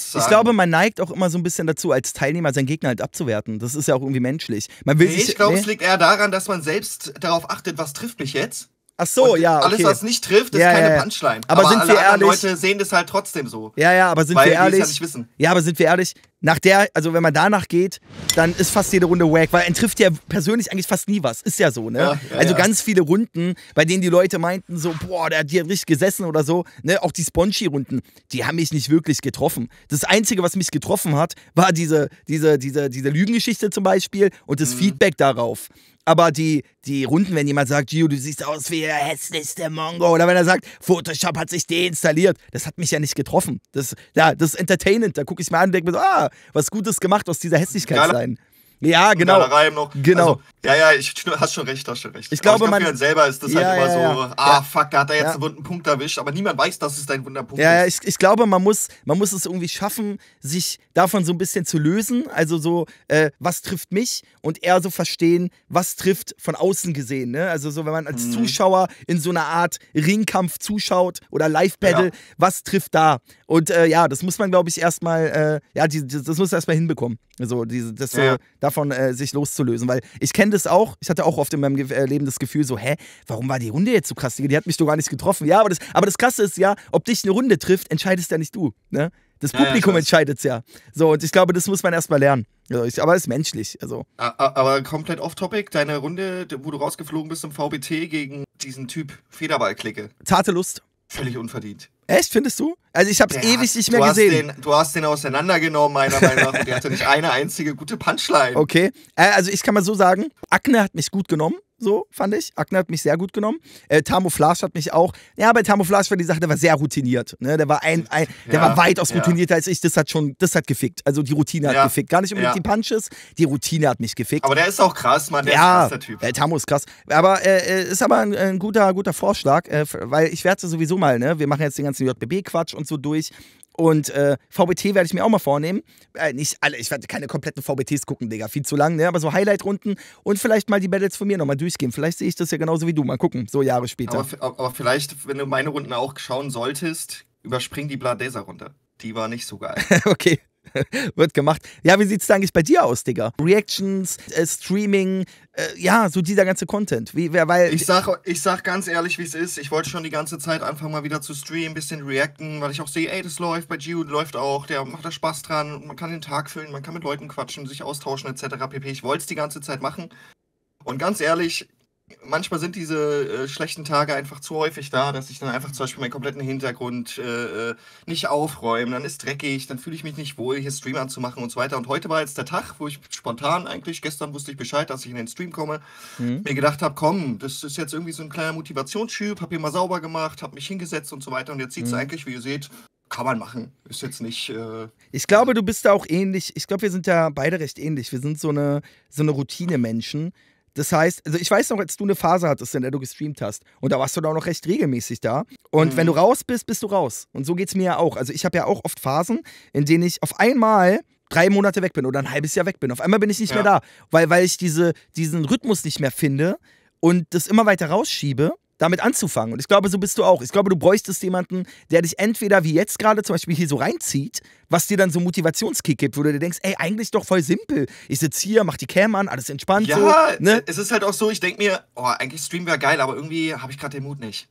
neigt auch immer so ein bisschen dazu, als Teilnehmer seinen Gegner halt abzuwerten. Das ist ja auch irgendwie menschlich. Ich glaube, es liegt eher daran, dass man selbst darauf achtet, was trifft mich jetzt. Ach so, und ja, okay. Alles, was nicht trifft, ist keine Punchline. Aber sind wir ehrlich? Leute sehen das halt trotzdem so. Ja, aber sind wir ehrlich? Weil die es ja nicht wissen. Ja, aber sind wir ehrlich? Also wenn man danach geht, dann ist fast jede Runde wack, weil er trifft ja persönlich eigentlich fast nie was. Ist ja so, ne? Also ganz viele Runden, bei denen die Leute meinten so, boah, der hat hier richtig gesessen oder so, ne? Auch die Spongy-Runden, die haben mich nicht wirklich getroffen. Das Einzige, was mich getroffen hat, war diese Lügengeschichte zum Beispiel und das Feedback darauf. Aber die Runden, wenn jemand sagt, Gio, du siehst aus wie der hässlichste Mongo, oder wenn er sagt, Photoshop hat sich deinstalliert, das hat mich ja nicht getroffen. Das ist entertainend. Da gucke ich mir an und denke mir so, was Gutes gemacht aus dieser Hässlichkeit sein. Ja, genau. Noch. Genau. Also, hast schon recht. Ich glaube, für einen selber ist das halt immer so, fuck, da hat er jetzt einen wunden Punkt erwischt, aber niemand weiß, dass es dein wunder Punkt ist. Ja, ich glaube, man muss es irgendwie schaffen, sich davon so ein bisschen zu lösen. Also so, was trifft mich und eher so verstehen, was trifft von außen gesehen. Ne? Also so, wenn man als Zuschauer in so einer Art Ringkampf zuschaut oder Live-Battle, was trifft da? Und das muss man, glaube ich, erstmal, das muss erstmal hinbekommen. So, davon sich loszulösen. Weil ich kenne das auch, ich hatte auch oft in meinem Leben das Gefühl so, warum war die Runde jetzt so krass? Die hat mich doch gar nicht getroffen. Ja, aber das Krasse ist ja, ob dich eine Runde trifft, entscheidest ja nicht du. Ne? Das Publikum entscheidet es ja. So, und ich glaube, das muss man erstmal lernen. Also aber es ist menschlich. Also. Aber komplett off-topic, deine Runde, wo du rausgeflogen bist im VBT gegen diesen Typ Federball-Clique. Zarte Lust. Völlig unverdient. Echt, findest du? Also ich hab's ewig nicht mehr gesehen. Du hast den auseinandergenommen, meiner Meinung nach. Und der hatte nicht eine einzige gute Punchline. Okay. Also ich kann mal so sagen, Akne hat mich gut genommen. So, fand ich. Akne hat mich sehr gut genommen. Tamouflage hat mich auch. Ja, bei Tamouflage war die Sache, der war sehr routiniert. Ne? Der war war weitaus routinierter als ich. Das hat gefickt. Also die Routine hat gefickt. Gar nicht unbedingt die Punches, die Routine hat mich gefickt. Aber der ist auch krass, Mann. Der ist krass, der Typ. Tamo ist krass. Aber ist aber ein guter Vorschlag, weil ich werde sowieso mal, ne? Wir machen jetzt den ganzen JBB-Quatsch und so durch. Und VBT werde ich mir auch mal vornehmen. Nicht alle, ich werde keine kompletten VBTs gucken, Digga. Viel zu lang, ne? Aber so Highlight-Runden und vielleicht mal die Battles von mir nochmal durchgehen. Vielleicht sehe ich das ja genauso wie du. Mal gucken, so Jahre später. Aber vielleicht, wenn du meine Runden auch schauen solltest, überspring die Bladesa-Runde. Die war nicht so geil. Okay. Wird gemacht. Ja, wie sieht's da eigentlich bei dir aus, Digga? Reactions, Streaming, so dieser ganze Content. Ich sag ganz ehrlich, wie es ist. Ich wollte schon die ganze Zeit anfangen, mal wieder zu streamen, ein bisschen reacten, weil ich auch sehe, das läuft, bei Gio läuft auch, der macht da Spaß dran, man kann den Tag füllen, man kann mit Leuten quatschen, sich austauschen, etc. pp. Ich wollte es die ganze Zeit machen. Und ganz ehrlich, manchmal sind diese schlechten Tage einfach zu häufig da, dass ich dann einfach zum Beispiel meinen kompletten Hintergrund nicht aufräume, dann ist dreckig, dann fühle ich mich nicht wohl, hier Stream anzumachen und so weiter. Und heute war jetzt der Tag, wo ich spontan eigentlich, gestern wusste ich Bescheid, dass ich in den Stream komme, mir gedacht habe, komm, das ist jetzt irgendwie so ein kleiner Motivationsschub, habe hier mal sauber gemacht, habe mich hingesetzt und so weiter und jetzt sieht es eigentlich, wie ihr seht, kann man machen. Ist jetzt nicht. Ich glaube, du bist da auch ähnlich. Ich glaube, wir sind ja beide recht ähnlich. Wir sind so eine Routine-Menschen. Das heißt, also ich weiß noch, als du eine Phase hattest, in der du gestreamt hast. Und da warst du da auch noch recht regelmäßig da. Und wenn du raus bist, bist du raus. Und so geht's mir ja auch. Also ich habe ja auch oft Phasen, in denen ich auf einmal 3 Monate weg bin oder ein halbes Jahr weg bin. Auf einmal bin ich nicht mehr da. Weil ich diesen Rhythmus nicht mehr finde und das immer weiter rausschiebe, damit anzufangen. Und ich glaube, so bist du auch. Ich glaube, du bräuchtest jemanden, der dich entweder wie jetzt gerade zum Beispiel hier so reinzieht, was dir dann so Motivationskick gibt, wo du dir denkst, ey, eigentlich doch voll simpel. Ich sitze hier, mach die Cam an, alles entspannt. Ja, so, ne? Es ist halt auch so, ich denke mir, eigentlich Stream wäre geil, aber irgendwie habe ich gerade den Mut nicht.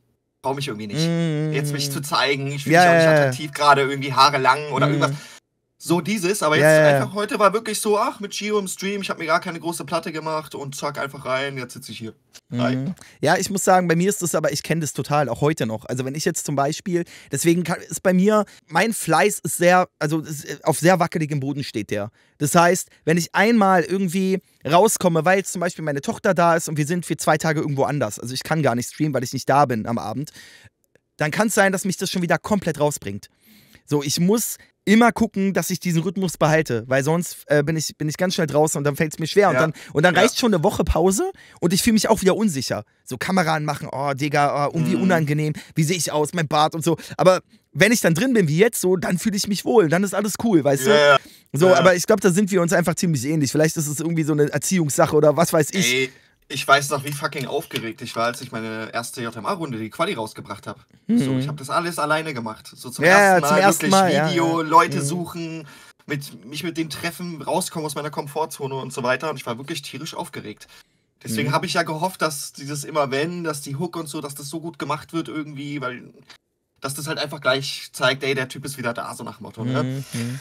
brauche mich irgendwie nicht. Jetzt mich zu Mm, zeigen, ich fühle ja, mich auch nicht ja, ja. attraktiv, gerade irgendwie Haare lang oder irgendwas. Mm, So dieses, aber ja, jetzt ja, ja. einfach heute war wirklich so, ach, mit Gio im Stream, ich habe mir gar keine große Platte gemacht und zack, einfach rein, jetzt sitze ich hier. Hi. Mhm. Ja, ich muss sagen, bei mir ist das aber, ich kenne das total, auch heute noch. Also wenn ich jetzt zum Beispiel, deswegen ist bei mir, mein Fleiß ist sehr, also auf sehr wackeligem Boden steht der. Das heißt, wenn ich einmal irgendwie rauskomme, weil jetzt zum Beispiel meine Tochter da ist und wir sind für 2 Tage irgendwo anders, also ich kann gar nicht streamen, weil ich nicht da bin am Abend, dann kann es sein, dass mich das schon wieder komplett rausbringt. So, ich muss immer gucken, dass ich diesen Rhythmus behalte, weil sonst bin ich ganz schnell draußen und dann fällt es mir schwer. Ja, Und dann ja. reicht schon eine Woche Pause und ich fühle mich auch wieder unsicher. So Kamera anmachen, oh Digga, oh, irgendwie unangenehm, wie sehe ich aus, mein Bart und so. Aber wenn ich dann drin bin wie jetzt, so, dann fühle ich mich wohl, dann ist alles cool, weißt du? Ja, So, ja. aber ich glaube, da sind wir uns einfach ziemlich ähnlich. Vielleicht ist es irgendwie so eine Erziehungssache oder was weiß ich. Ey, ich weiß noch, wie fucking aufgeregt ich war, als ich meine erste JMA-Runde, die Quali rausgebracht habe. So, ich habe das alles alleine gemacht. So zum Ja, ersten Mal zum ersten wirklich Mal, ja, Video, ja. Leute suchen, mich mit denen treffen, rauskommen aus meiner Komfortzone und so weiter. Und ich war wirklich tierisch aufgeregt. Deswegen habe ich ja gehofft, dass dieses immer wenn, dass die Hook und so, dass das so gut gemacht wird irgendwie, weil dass das halt einfach gleich zeigt, ey, der Typ ist wieder da, so nach dem Motto. Ne?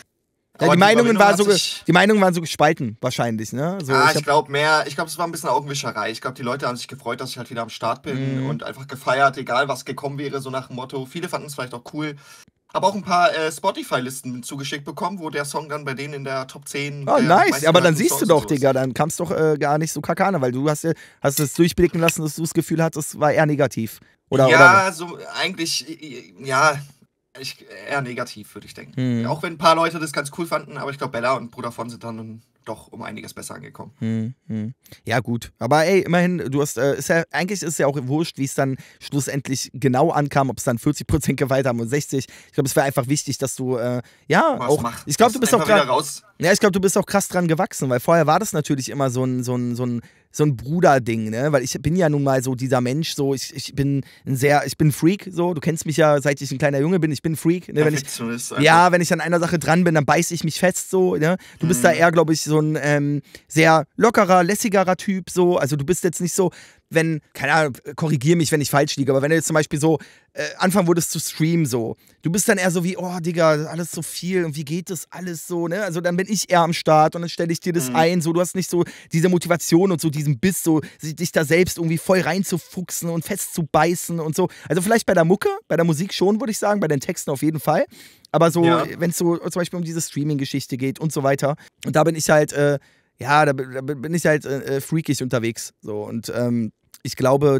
Ja, Aber die Meinungen Überwindung waren hat sich- die Meinungen waren so gespalten, wahrscheinlich, ne? So, ich glaube es war ein bisschen Augenwischerei. Ich glaube, die Leute haben sich gefreut, dass ich halt wieder am Start bin und einfach gefeiert, egal was gekommen wäre, so nach dem Motto. Viele fanden es vielleicht auch cool. Habe auch ein paar Spotify-Listen zugeschickt bekommen, wo der Song dann bei denen in der Top 10 oh, der nice. meisten Aber dann gehörten siehst du Songs doch, und so ist. Digga, dann kam es doch gar nicht so kakane, weil du hast es durchblicken lassen, dass du das Gefühl hattest, es war eher negativ. Oder? Ja, so eigentlich, ja, eher negativ, würde ich denken. Auch wenn ein paar Leute das ganz cool fanden, aber ich glaube, Bella und Bruder von sind dann doch um einiges besser angekommen. Ja, gut. Aber ey, immerhin, du hast, eigentlich ist es ja auch wurscht, wie es dann schlussendlich genau ankam, ob es dann 40% Gewalt haben und 60. Ich glaube, es wäre einfach wichtig, dass du, ich glaube, du bist auch wieder raus. Ja, ich glaube, du bist auch krass dran gewachsen, weil vorher war das natürlich immer so ein Bruderding, ne? Weil ich bin ja nun mal so dieser Mensch, so ich bin ein Freak, so. Du kennst mich ja, seit ich ein kleiner Junge bin, ich bin ein Freak. Ne? Wenn ich an einer Sache dran bin, dann beiße ich mich fest, so. Ne? Du bist da eher, glaube ich, so ein sehr lockerer, lässigerer Typ, so. Also du bist jetzt nicht so, wenn, keine Ahnung, korrigier mich, wenn ich falsch liege, aber wenn du jetzt zum Beispiel so anfangen würdest zu streamen, so, du bist dann eher so wie, oh, Digga, alles so viel und wie geht das alles so, ne? Also dann bin ich eher am Start und dann stelle ich dir das ein, so, du hast nicht so diese Motivation und so diesen Biss, so, dich da selbst irgendwie voll reinzufuchsen und festzubeißen und so. Also vielleicht bei der Mucke, bei der Musik schon, würde ich sagen, bei den Texten auf jeden Fall. Aber so, wenn es so zum Beispiel um diese Streaming-Geschichte geht und so weiter, und da bin ich halt, da bin ich halt freakig unterwegs, so, und ich glaube,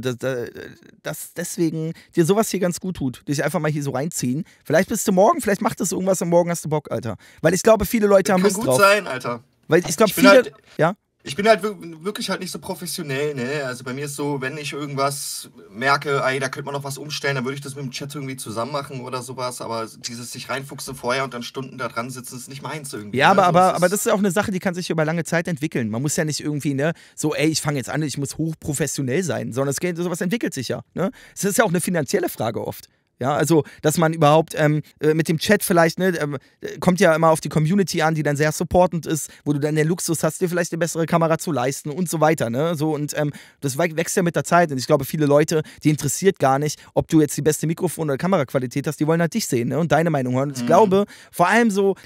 dass deswegen dir sowas hier ganz gut tut. Dich einfach mal hier so reinziehen. Vielleicht bist du morgen, vielleicht macht das irgendwas und morgen hast du Bock, Alter. Weil ich glaube, viele Leute haben Lust drauf. Kann gut sein, Alter. Weil ich glaube, Ich bin halt- ja? Ich bin halt wirklich halt nicht so professionell, ne? Also bei mir ist so, wenn ich irgendwas merke, ey, da könnte man noch was umstellen, dann würde ich das mit dem Chat irgendwie zusammen machen oder sowas. Aber dieses sich reinfuchsen vorher und dann Stunden da dran sitzen, ist nicht meins irgendwie. Ja, ne? aber das ist auch eine Sache, die kann sich über lange Zeit entwickeln. Man muss ja nicht irgendwie, ne, so, ey, ich fange jetzt an, ich muss hochprofessionell sein, sondern sowas entwickelt sich ja, ne? Es ist ja auch eine finanzielle Frage oft. Ja, also, dass man überhaupt mit dem Chat vielleicht, ne, kommt ja immer auf die Community an, die dann sehr supportend ist, wo du dann den Luxus hast, dir vielleicht eine bessere Kamera zu leisten und so weiter, ne, so, und das wächst ja mit der Zeit und ich glaube, viele Leute, die interessiert gar nicht, ob du jetzt die beste Mikrofon- oder Kameraqualität hast, die wollen halt dich sehen, ne, und deine Meinung hören. Und ich glaube, vor allem so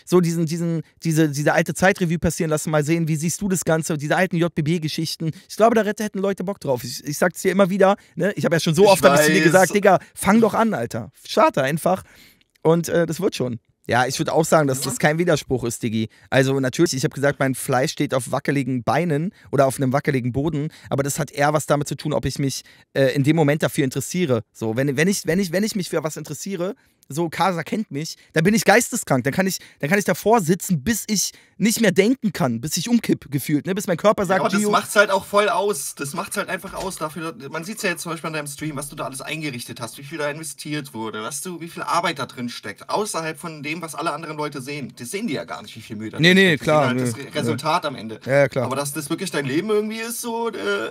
diese alte Zeitreview passieren lassen, mal sehen, wie siehst du das Ganze, diese alten JBB-Geschichten, ich glaube, da hätten Leute Bock drauf. Ich sag's dir immer wieder, ne, ich habe ja schon so oft hab ich zu dir gesagt, Digga, fang doch an, Alter. Starte einfach und das wird schon. Ja, ich würde auch sagen, dass das kein Widerspruch ist, Diggi. Also natürlich, ich habe gesagt, mein Fleisch steht auf wackeligen Beinen oder auf einem wackeligen Boden, aber das hat eher was damit zu tun, ob ich mich in dem Moment dafür interessiere. So, wenn ich mich für was interessiere, so, Casa kennt mich, dann bin ich geisteskrank. Dann kann ich davor sitzen, bis ich nicht mehr denken kann, bis ich umkipp gefühlt, ne? Bis mein Körper sagt, aber das macht's halt auch voll aus. Das macht's halt einfach aus dafür. Man sieht's ja jetzt zum Beispiel an deinem Stream, was du da alles eingerichtet hast, wie viel da investiert wurde, wie viel Arbeit da drin steckt, außerhalb von dem, was alle anderen Leute sehen. Das sehen die ja gar nicht, wie viel Mühe da drin steckt. klar. Die sehen halt das Resultat am Ende. Ja, klar. Aber dass das wirklich dein Leben irgendwie ist, so,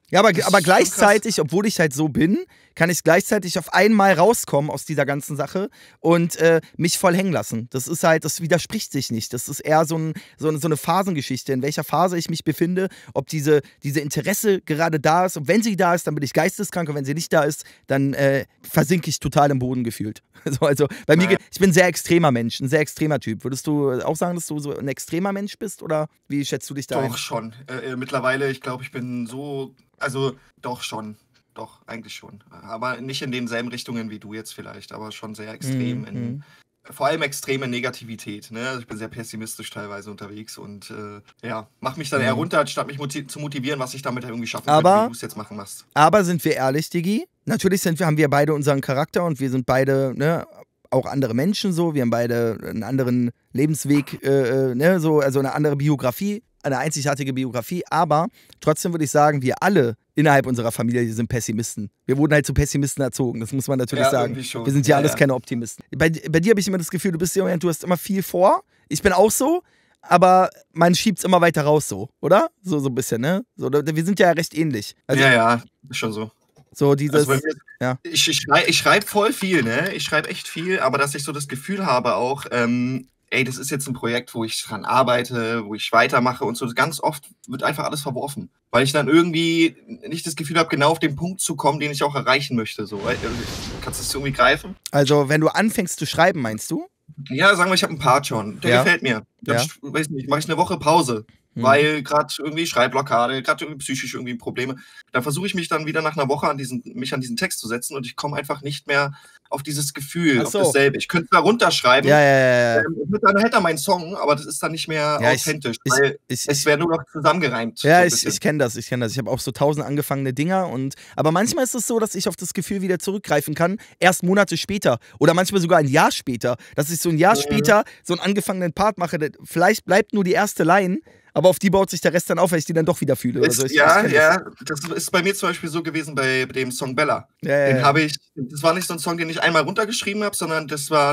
Ja, aber Das ist schon krass. gleichzeitig, obwohl ich halt so bin, kann ich gleichzeitig auf einmal rauskommen aus dieser ganzen Sache und mich voll hängen lassen. Das ist halt, das widerspricht sich nicht. Das ist eher so eine Phasengeschichte, in welcher Phase ich mich befinde, ob diese Interesse gerade da ist. Und wenn sie da ist, dann bin ich geisteskrank und wenn sie nicht da ist, dann versinke ich total im Boden gefühlt. Also bei mir, ich bin ein sehr extremer Mensch, ein sehr extremer Typ. Würdest du auch sagen, dass du so ein extremer Mensch bist oder wie schätzt du dich da ein? Doch schon. Mittlerweile, ich glaube, ich bin so, also doch schon. Doch, eigentlich schon. Aber nicht in denselben Richtungen wie du jetzt vielleicht, aber schon sehr extrem Mhm. vor allem extreme Negativität. Ne? Also ich bin sehr pessimistisch teilweise unterwegs und ja, mach mich dann eher runter, anstatt mich zu motivieren, was ich damit irgendwie schaffen könnte, Aber- wie du es jetzt machen machst. Aber sind wir ehrlich, Digi? Natürlich haben wir beide unseren Charakter und wir sind beide, ne, auch andere Menschen so. Wir haben beide einen anderen Lebensweg, ne, so, also eine andere Biografie, eine einzigartige Biografie. Aber trotzdem würde ich sagen, wir alle innerhalb unserer Familie sind Pessimisten. Wir wurden halt zu Pessimisten erzogen, das muss man natürlich Ja, sagen. irgendwie schon. Wir sind ja Ja, alles ja. keine Optimisten. Bei dir habe ich immer das Gefühl, du bist jemand, du hast immer viel vor. Ich bin auch so. Aber man schiebt es immer weiter raus, so, oder? So ein bisschen, ne? So, wir sind ja recht ähnlich. Also, Ja, ist schon so. so dieses. Also bei mir, ja. ich schreibe voll viel, ne? Ich schreibe echt viel, aber dass ich so das Gefühl habe auch, ey, das ist jetzt ein Projekt, wo ich dran arbeite, wo ich weitermache und so. Ganz oft wird einfach alles verworfen, weil ich dann irgendwie nicht das Gefühl habe, genau auf den Punkt zu kommen, den ich auch erreichen möchte. So. Kannst du das irgendwie greifen? Also, wenn du anfängst zu schreiben, meinst du? Ja, sagen wir, ich habe einen Part schon. Der Ja. gefällt mir. Dann, Ja. weiß nicht, mache ich eine Woche Pause, weil gerade irgendwie Schreibblockade, gerade irgendwie psychisch irgendwie Probleme. Dann versuche ich mich dann wieder nach einer Woche mich an diesen Text zu setzen und ich komme einfach nicht mehr auf dieses Gefühl, Ach so. auf dasselbe. Ich könnte da runterschreiben, Ja. dann hätte er meinen Song, aber das ist dann nicht mehr Ja, authentisch, weil es wäre nur noch zusammengereimt. Ja, so ein ich bisschen. kenne das. Ich habe auch so 1000 angefangene Dinger aber manchmal ist es so, dass ich auf das Gefühl wieder zurückgreifen kann, erst Monate später oder manchmal sogar ein Jahr später, dass ich so ein Jahr später so einen angefangenen Part mache, vielleicht bleibt nur die erste Line, aber auf die baut sich der Rest dann auf, weil ich die dann doch wieder fühle. Also ich kenn das. Das ist bei mir zum Beispiel so gewesen bei dem Song Bella. Ja. Den habe ich, das war nicht so ein Song, den ich einmal runtergeschrieben habe, sondern das war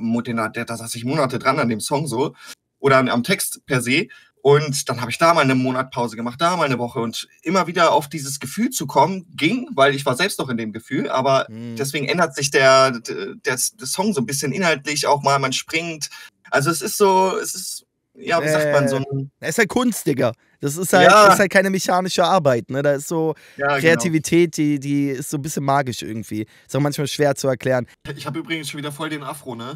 da saß ich Monate dran an dem Song so oder am Text per se. Und dann habe ich da mal eine Monatpause gemacht, da mal eine Woche und immer wieder auf dieses Gefühl zu kommen, ging, weil ich war selbst noch in dem Gefühl, aber deswegen ändert sich der Song so ein bisschen inhaltlich auch mal, man springt. Also es ist, ja, wie sagt man, so ein... Das ist halt Kunst, Digga. Das ist halt keine mechanische Arbeit, ne? Da ist so Kreativität, die ist so ein bisschen magisch irgendwie. Ist auch manchmal schwer zu erklären. Ich habe übrigens schon wieder voll den Afro, ne?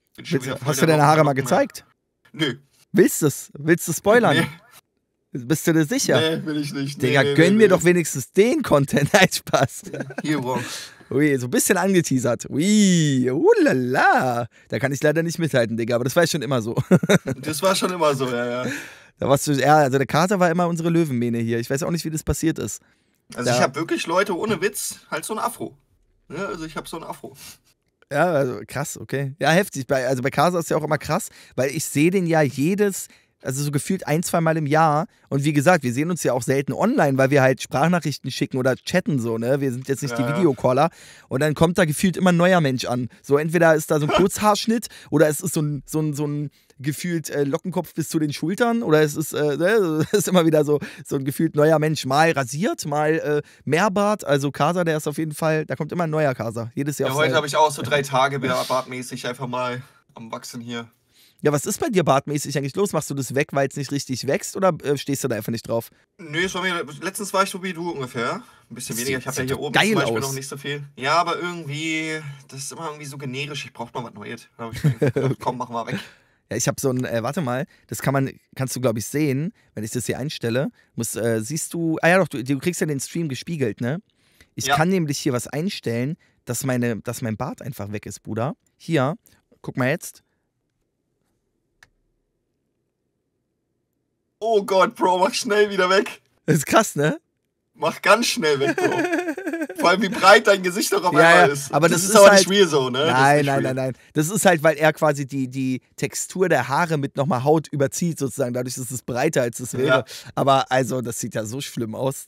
Hast du deine Haare mal gezeigt? Nö. Willst du spoilern? Nee. Bist du dir sicher? Nee, will ich nicht. Digga, gönn mir doch wenigstens den Content. Nein, Spaß. Hier, Bro. Ui, so ein bisschen angeteasert. Ui, ulala. Da kann ich leider nicht mithalten, Digga, aber das war schon immer so. Das war schon immer so, ja. Da warst du, ja, also der Kater war immer unsere Löwenmähne hier. Ich weiß auch nicht, wie das passiert ist. Also ich habe wirklich Leute, ohne Witz, halt so ein Afro. Ja, also ich habe so ein Afro. Ja, also krass, okay. Ja, heftig. Also bei Casa ist ja auch immer krass, weil ich sehe den ja also so gefühlt 1-2 Mal im Jahr. Und wie gesagt, wir sehen uns ja auch selten online, weil wir halt Sprachnachrichten schicken oder chatten so, ne? Wir sind jetzt nicht die Videocaller. Und dann kommt da gefühlt immer ein neuer Mensch an. So entweder ist da so ein Kurzhaarschnitt oder es ist so ein gefühlt Lockenkopf bis zu den Schultern oder es ist immer wieder so ein gefühlt neuer Mensch. Mal rasiert, mal Mehrbart. Also Casa, der ist auf jeden Fall, da kommt immer ein neuer Casa. Jedes Jahr. Ja, heute habe ich auch so 3 Tage bartmäßig einfach mal am Wachsen hier. Ja, was ist bei dir bartmäßig eigentlich los? Machst du das weg, weil es nicht richtig wächst oder stehst du da einfach nicht drauf? Nö, letztens war ich so wie du ungefähr. Ein bisschen weniger. Ich habe ja hier oben geil zum Beispiel aus. noch nicht so viel. Ja, aber irgendwie, das ist immer irgendwie so generisch. Ich brauche mal was Neues. Da hab ich mir gedacht, komm, mach mal weg. Ja, ich habe so ein, warte mal, kannst du glaube ich sehen, wenn ich das hier einstelle. Siehst du, ja doch, du kriegst ja den Stream gespiegelt, ne? Ich kann nämlich hier was einstellen, dass mein Bart einfach weg ist, Bruder. Hier, guck mal jetzt. Oh Gott, Bro, mach schnell wieder weg. Das ist krass, ne? Mach ganz schnell weg, Bro. Vor allem, wie breit dein Gesicht doch auf einmal ist. Aber das ist aber halt nicht real so, ne? Nein. Das ist halt, weil er quasi die Textur der Haare mit nochmal Haut überzieht, sozusagen. Dadurch ist es breiter, als es wäre. Ja. Aber also, das sieht ja so schlimm aus.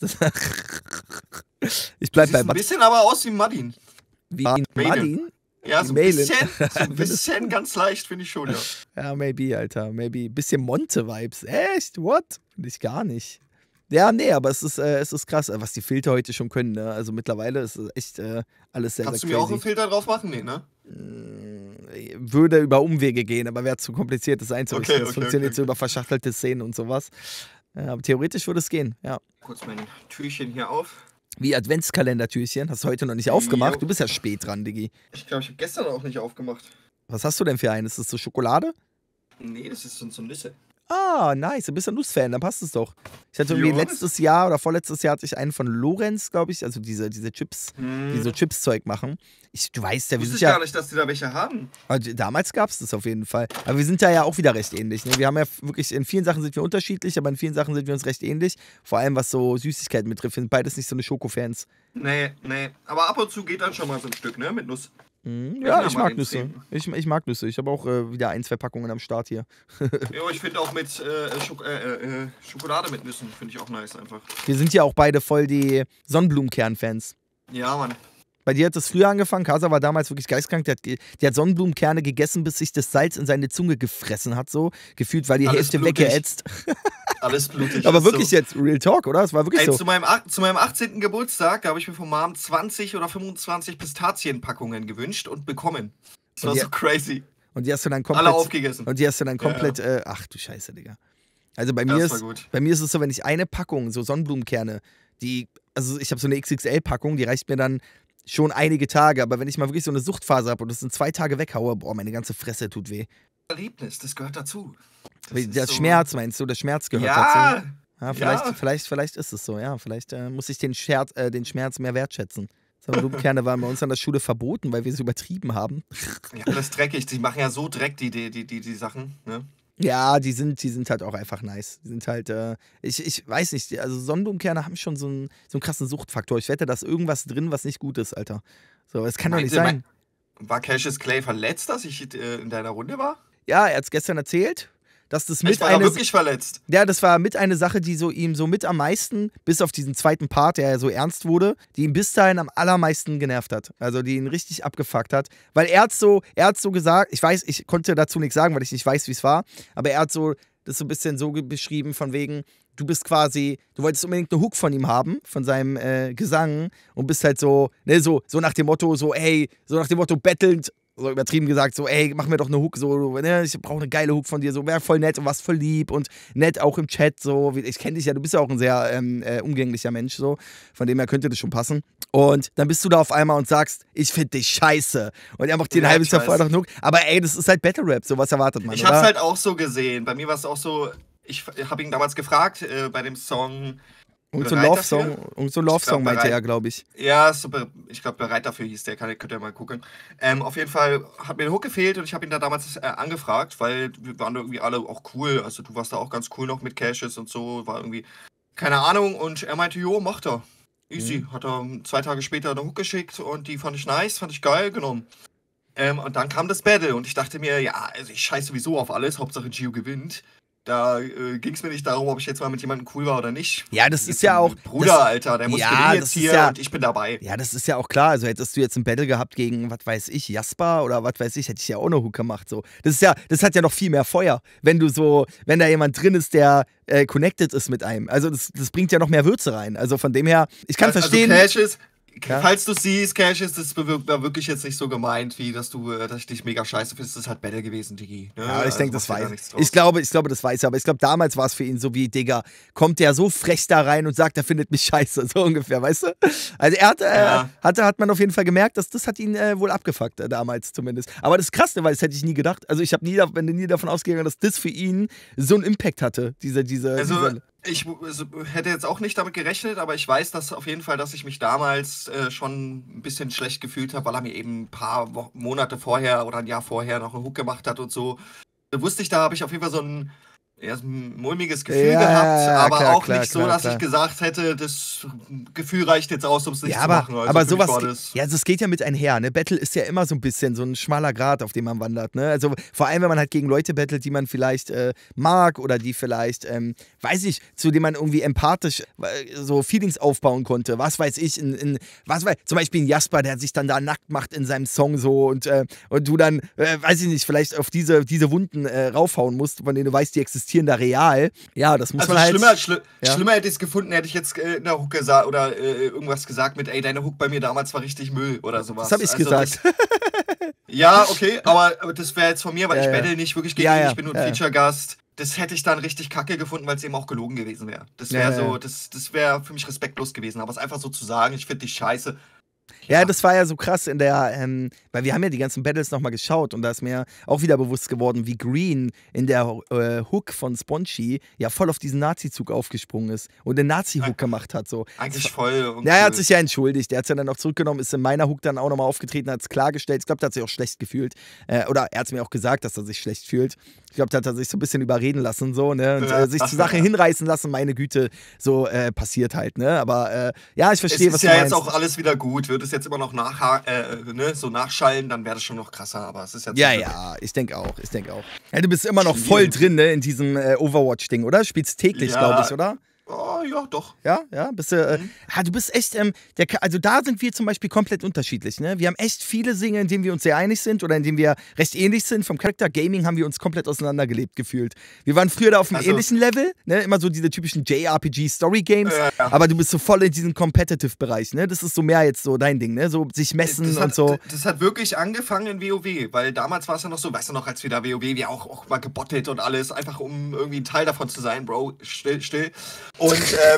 Ich bleib bei ein bisschen aber aus wie Madin. Wie Madin? Ja, so ein bisschen ganz leicht, finde ich schon, ja. Ja, maybe, Alter. Maybe. Bisschen Monte-Vibes. Echt? What? Finde ich gar nicht. Ja, nee, aber es ist krass, was die Filter heute schon können, ne? Also mittlerweile ist es echt alles sehr, Kannst du sehr mir auch einen crazy. Filter drauf machen? Nee, ne? Würde über Umwege gehen, aber wäre zu kompliziert, das einzurichten. Okay, Das okay, funktioniert okay. so über verschachtelte Szenen und sowas. Ja, aber theoretisch würde es gehen, ja. Kurz mein Türchen hier auf. Wie Adventskalendertürchen, hast du heute noch nicht aufgemacht? Jo. Du bist ja spät dran, Diggi. Ich glaube, ich habe gestern auch nicht aufgemacht. Was hast du denn für einen? Ist das so Schokolade? Nee, das ist so ein Nüsse. Ah, nice, du bist ein Nussfan, dann passt es doch. Ich hatte irgendwie Ja, letztes Jahr oder vorletztes Jahr hatte ich einen von Lorenz, glaube ich, also diese Chips, die so Chips-Zeug machen. Du weißt ja, wir Wusste sind ich ja, gar nicht, dass die da welche haben. also damals gab es das auf jeden Fall. Aber wir sind ja auch wieder recht ähnlich. Ne? Wir haben ja wirklich, in vielen Sachen sind wir unterschiedlich, aber in vielen Sachen sind wir uns recht ähnlich. Vor allem was so Süßigkeiten betrifft. Wir sind beides nicht so eine Schokofans. Nee. Aber ab und zu geht dann schon mal so ein Stück, ne? Mit Nuss. Ja, Ja, ich mal mag den Nüsse. Zehen. Ich mag Nüsse. Ich habe auch wieder 1, 2 Packungen am Start hier. Jo, ich finde auch mit Schokolade mit Nüssen, finde ich auch nice einfach. Wir sind ja auch beide voll die Sonnenblumenkern-Fans. Ja, Mann. Bei dir hat das früher angefangen. Kasa war damals wirklich geistkrank. Der hat Sonnenblumenkerne gegessen, bis sich das Salz in seine Zunge gefressen hat. So gefühlt war die Alles Hälfte blutig. weggeätzt. Alles blutig. Aber ist wirklich so. jetzt Real Talk, oder? Es war wirklich Ey, so. zu meinem 18. Geburtstag, da habe ich mir von Mom 20 oder 25 Pistazienpackungen gewünscht und bekommen. Das war Und so crazy. Und die hast du dann komplett. Alle aufgegessen. Und die hast du dann komplett. Ja. Ach du Scheiße, Digga. Also bei Das mir war ist, gut. bei mir ist es so, wenn ich eine Packung, so Sonnenblumenkerne, also ich habe so eine XXL-Packung, die reicht mir dann schon einige Tage, aber wenn ich mal wirklich so eine Suchtphase habe und das in 2 Tage weghaue, boah, meine ganze Fresse tut weh. Erlebnis, das gehört dazu. Der ist so- Schmerz, meinst du? Der Schmerz gehört Ja, dazu. Ja, vielleicht, ja. vielleicht ist es so, ja. Vielleicht muss ich den Schmerz mehr wertschätzen. Sonnenblumenkerne waren bei uns an der Schule verboten, weil wir es übertrieben haben. Ja, das ist dreckig. Die machen ja so Dreck, die Sachen. Ne? Ja, die sind halt auch einfach nice. Die sind halt, ich weiß nicht, also Sonnenblumenkerne haben schon so einen krassen Suchtfaktor. Ich wette, da ist irgendwas drin, was nicht gut ist, Alter. So, es kann doch nicht sein. War Cassius Clay verletzt, dass ich in deiner Runde war? Ja, er hat es gestern erzählt, dass das Ich mit war da eine. wirklich verletzt. Ja, das war mit eine Sache, die so ihm so mit am meisten, bis auf diesen zweiten Part, der ja so ernst wurde, die ihn bis dahin am allermeisten genervt hat. Also die ihn richtig abgefuckt hat. Weil er hat so gesagt, ich konnte dazu nichts sagen, weil ich nicht weiß, wie es war, aber er hat so das so ein bisschen so beschrieben, von wegen, du wolltest unbedingt eine Hook von ihm haben, von seinem Gesang und bist halt so, ne, so nach dem Motto, bettelnd, so übertrieben gesagt, so, ey, mach mir doch eine Hook, so, ne, ich brauche eine geile Hook von dir, so, wär voll nett und was voll lieb und nett auch im Chat, so, ich kenne dich ja, du bist ja auch ein sehr umgänglicher Mensch, so, von dem her könnte das schon passen. Und dann bist du da auf einmal und sagst, ich finde dich scheiße. Und er macht dir ein Ja, halbes ich Jahr weiß. vorher noch eine Hook. Aber ey, das ist halt Battle Rap, so was erwartet man, Ich oder? hab's halt auch so gesehen. Bei mir war es auch so, ich habe ihn damals gefragt bei dem Song. Und so ein Bereit Love-Song, dafür? so ein Love-Song Ich glaub, meinte er, bereit. glaube ich. Ja, super. Ich glaube, bereit dafür hieß der. Könnt ihr mal gucken. Auf jeden Fall hat mir der Hook gefehlt und ich habe ihn da damals angefragt, weil wir waren irgendwie alle auch cool. Also du warst da auch ganz cool noch mit Cassius und so. War irgendwie, keine Ahnung. Und er meinte, jo, macht er. Easy. Hat er 2 Tage später eine Hook geschickt und die fand ich nice, fand ich geil, genommen. Und dann kam das Battle und ich dachte mir, ja, also ich scheiß sowieso auf alles, Hauptsache Gio gewinnt. Da ging es mir nicht darum, ob ich jetzt mal mit jemandem cool war oder nicht. Ja, das Jetzt ist ja ein auch. Bruder, das, Alter, der muss ja, gewinnen das jetzt ist hier ja- und ich bin dabei. Ja, das ist ja auch klar. Also hättest du jetzt ein Battle gehabt gegen, was weiß ich, Jasper oder was weiß ich, hätte ich ja auch eine Hook gemacht. So. Das hat ja noch viel mehr Feuer, wenn da jemand drin ist, der connected ist mit einem. Also das bringt ja noch mehr Würze rein. Also von dem her, ich kann verstehen. Also Cassius, Ja. falls du siehst, Cassius, das war wirklich jetzt nicht so gemeint, wie dass ich dich mega scheiße findest. Das ist halt Battle gewesen, Digi. Ne? Ja, ich denke, das mach dir da weiß nichts ich. draus. Ich glaube, das weiß er. Aber ich glaube, damals war es für ihn so wie, Digga, kommt der so frech da rein und sagt, er findet mich scheiße, so ungefähr, weißt du? Also er hat man auf jeden Fall gemerkt, dass das hat ihn wohl abgefuckt, damals zumindest. Aber das ist krass, ne, weil das hätte ich nie gedacht. Also ich habe nie davon ausgegangen, dass das für ihn so einen Impact hatte, Also, ich hätte jetzt auch nicht damit gerechnet, aber ich weiß, dass auf jeden Fall, dass ich mich damals schon ein bisschen schlecht gefühlt habe, weil er mir eben ein paar Monate vorher oder ein Jahr vorher noch einen Hook gemacht hat und so. Da wusste ich, da habe ich auf jeden Fall so ein mulmiges Gefühl Ja, gehabt, ja, aber klar, auch klar, nicht so, klar, dass klar. ich gesagt hätte, das Gefühl reicht jetzt aus, um es nicht Ja, zu aber, machen. Also aber für mich sowas, war das- ja, also es geht ja mit einher, ne? Battle ist ja immer so ein bisschen so ein schmaler Grat, auf dem man wandert, ne? Also vor allem, wenn man halt gegen Leute battelt, die man vielleicht mag oder die vielleicht, weiß ich, zu denen man irgendwie empathisch so Feelings aufbauen konnte. Was weiß ich, zum Beispiel ein Jasper, der sich dann da nackt macht in seinem Song so und du dann, weiß ich nicht, vielleicht auf diese Wunden raufhauen musst, von denen du weißt, die existieren existierender Real. Ja, das muss Also man halt... schlimmer hätte ich es gefunden, hätte ich jetzt in der Hook gesagt oder irgendwas gesagt mit, ey, deine Hook bei mir damals war richtig Müll oder sowas. Das habe ich gesagt. Ja, okay, aber das wäre jetzt von mir, weil ich battle nicht wirklich gegen ihn, ich bin nur ein Feature-Gast. Das hätte ich dann richtig kacke gefunden, weil es eben auch gelogen gewesen wäre. Das wäre das wäre für mich respektlos gewesen. Aber es einfach so zu sagen, ich finde dich scheiße. Ja, das war ja so krass in der, weil wir haben ja die ganzen Battles nochmal geschaut und da ist mir auch wieder bewusst geworden, wie Green in der Hook von Spongy ja voll auf diesen Nazi-Zug aufgesprungen ist und den Nazi-Hook gemacht hat. So. Eigentlich voll. Ja, er hat sich ja entschuldigt, er hat es ja dann auch zurückgenommen, ist in meiner Hook dann auch nochmal aufgetreten, hat es klargestellt. Ich glaube, der hat sich auch schlecht gefühlt. Oder er hat es mir auch gesagt, dass er sich schlecht fühlt. Ich glaube, da hat er sich so ein bisschen überreden lassen, so, ne? Und sich zur Sache hinreißen lassen, meine Güte, so passiert halt, ne? Aber ja, ich verstehe, was du meinst. Es ist ja jetzt auch alles wieder gut. Wird es jetzt immer noch so nachschallen, dann wäre das schon noch krasser. Aber es ist jetzt ja, ich denke auch. Ja, du bist immer noch voll drin, ne, in diesem Overwatch-Ding, oder? Spielst täglich, glaube ich, oder? Oh, ja, doch. Ja, bist du, du bist echt, also da sind wir zum Beispiel komplett unterschiedlich, ne? Wir haben echt viele Dinge, in denen wir uns sehr einig sind oder in denen wir recht ähnlich sind. Vom Charakter Gaming haben wir uns komplett auseinandergelebt gefühlt. Wir waren früher da auf einem ähnlichen Level, ne? Immer so diese typischen JRPG-Story-Games, aber du bist so voll in diesem Competitive-Bereich, ne? Das ist so mehr jetzt so dein Ding, ne? So sich messen und so. Das hat wirklich angefangen in WoW, weil damals war es ja noch so, weißt du noch, als wir da WoW, wir auch mal gebottet und alles, einfach um irgendwie ein Teil davon zu sein, Bro, still. Und,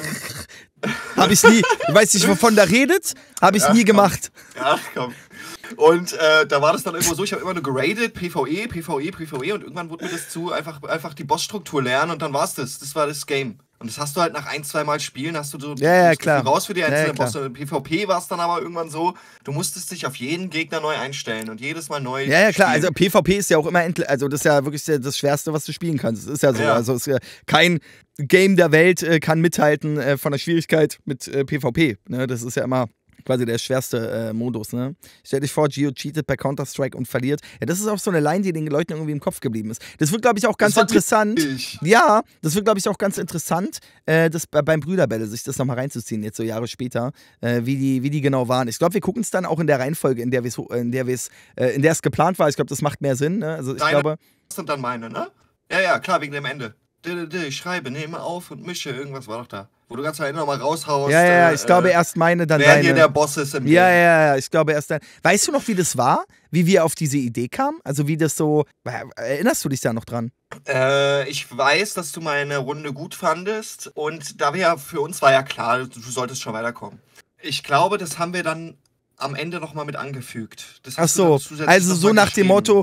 hab ich nie, ich weiß nicht, wovon da redet, habe ich nie gemacht. Ja, komm. Und da war das dann irgendwo so, ich habe immer nur geradet, PvE und irgendwann wurde mir das zu, einfach die Bossstruktur lernen und dann war's das. Das war das Game. Und das hast du halt nach 1-2 Mal spielen, hast du so klar. raus für die einzelnen Bosse. In PvP war es dann aber irgendwann so, du musstest dich auf jeden Gegner neu einstellen und jedes Mal neu Ja, klar, spielen. also PvP ist ja auch immer, also das ist ja wirklich das Schwerste, was du spielen kannst. Das ist ja so, also es ist ja kein Game der Welt kann mithalten von der Schwierigkeit mit PvP. Ne? Das ist ja immer quasi der schwerste Modus, ne? Stell dich vor, Gio cheatet bei Counter-Strike und verliert. Ja, das ist auch so eine Line, die den Leuten irgendwie im Kopf geblieben ist. Das wird, glaube ich, auch ganz interessant. Ja, das wird, glaube ich, auch ganz interessant, das beim Brüderbattle sich das nochmal reinzuziehen, jetzt so Jahre später, wie die genau waren. Ich glaube, wir gucken es dann auch in der Reihenfolge, in der es geplant war. Ich glaube, das macht mehr Sinn, ne? Also ich glaube. Das sind dann meine, ne? Ja, klar, wegen dem Ende. Ich schreibe, nehme auf und mische, irgendwas war doch da. Wo du ganz am Ende nochmal raushaust. Ja, ich glaube erst meine, dann wer deine. Wer hier der Boss ist im Game. Ja, ich glaube erst dann. Weißt du noch, wie das war? Wie wir auf diese Idee kamen? Also wie das so, erinnerst du dich da noch dran? Ich weiß, dass du meine Runde gut fandest und für uns war ja klar, du solltest schon weiterkommen. Ich glaube, das haben wir dann am Ende nochmal mit angefügt. Ach so, also so nach dem Motto,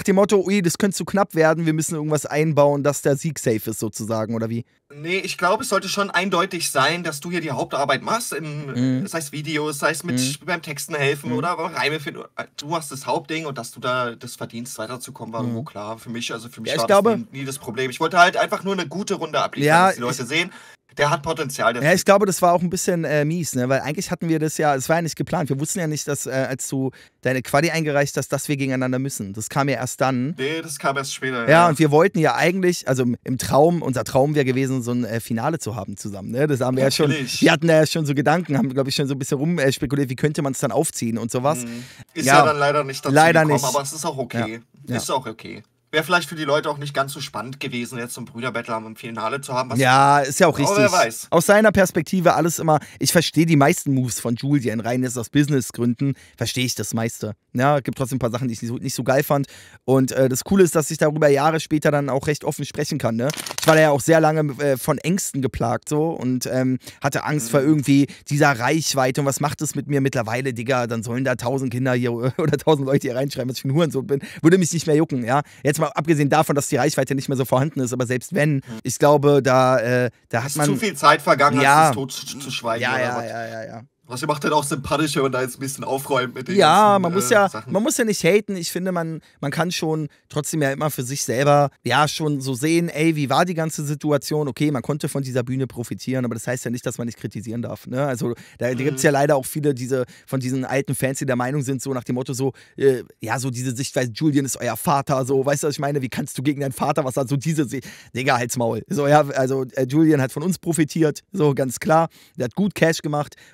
ui, das könnte zu knapp werden, wir müssen irgendwas einbauen, dass der Sieg safe ist sozusagen, oder wie? Nee, ich glaube, es sollte schon eindeutig sein, dass du hier die Hauptarbeit machst, sei es Videos, sei es beim Texten helfen oder Reime finden. Du machst das Hauptding und dass du da das verdienst, weiterzukommen, war irgendwo klar. Für mich war das nie das Problem. Ich wollte halt einfach nur eine gute Runde abliefern, dass die Leute sehen, der hat Potenzial. Ja, ich glaube, das war auch ein bisschen mies, ne? Weil eigentlich hatten wir das ja, es war ja nicht geplant. Wir wussten ja nicht, dass, als du deine Quali eingereicht hast, dass wir gegeneinander müssen. Das kam ja erst dann. Nee, das kam erst später. Ja, und wir wollten ja eigentlich, also im Traum, unser Traum wäre gewesen, so ein Finale zu haben zusammen, ne? Das haben wir ja schon, wir hatten ja schon so Gedanken, haben, glaube ich, schon so ein bisschen rumspekuliert, wie könnte man es dann aufziehen und sowas. Ist ja dann leider nicht dazu gekommen, nicht. Aber es ist auch okay. Ja. Ist auch okay. Wäre vielleicht für die Leute auch nicht ganz so spannend gewesen, jetzt so ein Brüderbattle im Finale zu haben. Ja, ist ja auch richtig. Aber wer weiß. Aus seiner Perspektive alles immer, ich verstehe die meisten Moves von Julian, rein jetzt aus Businessgründen, verstehe ich das meiste. Ja, gibt trotzdem ein paar Sachen, die ich nicht so geil fand. Und das Coole ist, dass ich darüber Jahre später dann auch recht offen sprechen kann. Ne? Ich war da ja auch sehr lange von Ängsten geplagt so und hatte Angst vor irgendwie dieser Reichweite und was macht das mit mir mittlerweile, Digga, dann sollen da 1000 Kinder hier oder 1000 Leute hier reinschreiben, was ich für ein Hurensohn bin. Würde mich nicht mehr jucken, ja. Jetzt mal abgesehen davon, dass die Reichweite nicht mehr so vorhanden ist, aber selbst wenn, ich glaube, da hat man... Ist zu viel Zeit vergangen, als das tot zu schweigen. Ja. Was macht halt auch sympathisch, wenn man da jetzt ein bisschen aufräumt mit den ganzen, Sachen. Man muss ja nicht haten. Ich finde, man kann schon trotzdem ja immer für sich selber schon so sehen, ey, wie war die ganze Situation? Okay, man konnte von dieser Bühne profitieren, aber das heißt ja nicht, dass man nicht kritisieren darf. Ne? Also da gibt es ja leider auch viele von diesen alten Fans, die der Meinung sind, so nach dem Motto so, so diese Sichtweise, Julian ist euer Vater, so, weißt du, was ich meine? Wie kannst du gegen deinen Vater was sagen? So diese, Digga, halt's Maul. So, ja, also Julian hat von uns profitiert, so ganz klar. Der hat gut Cash gemacht und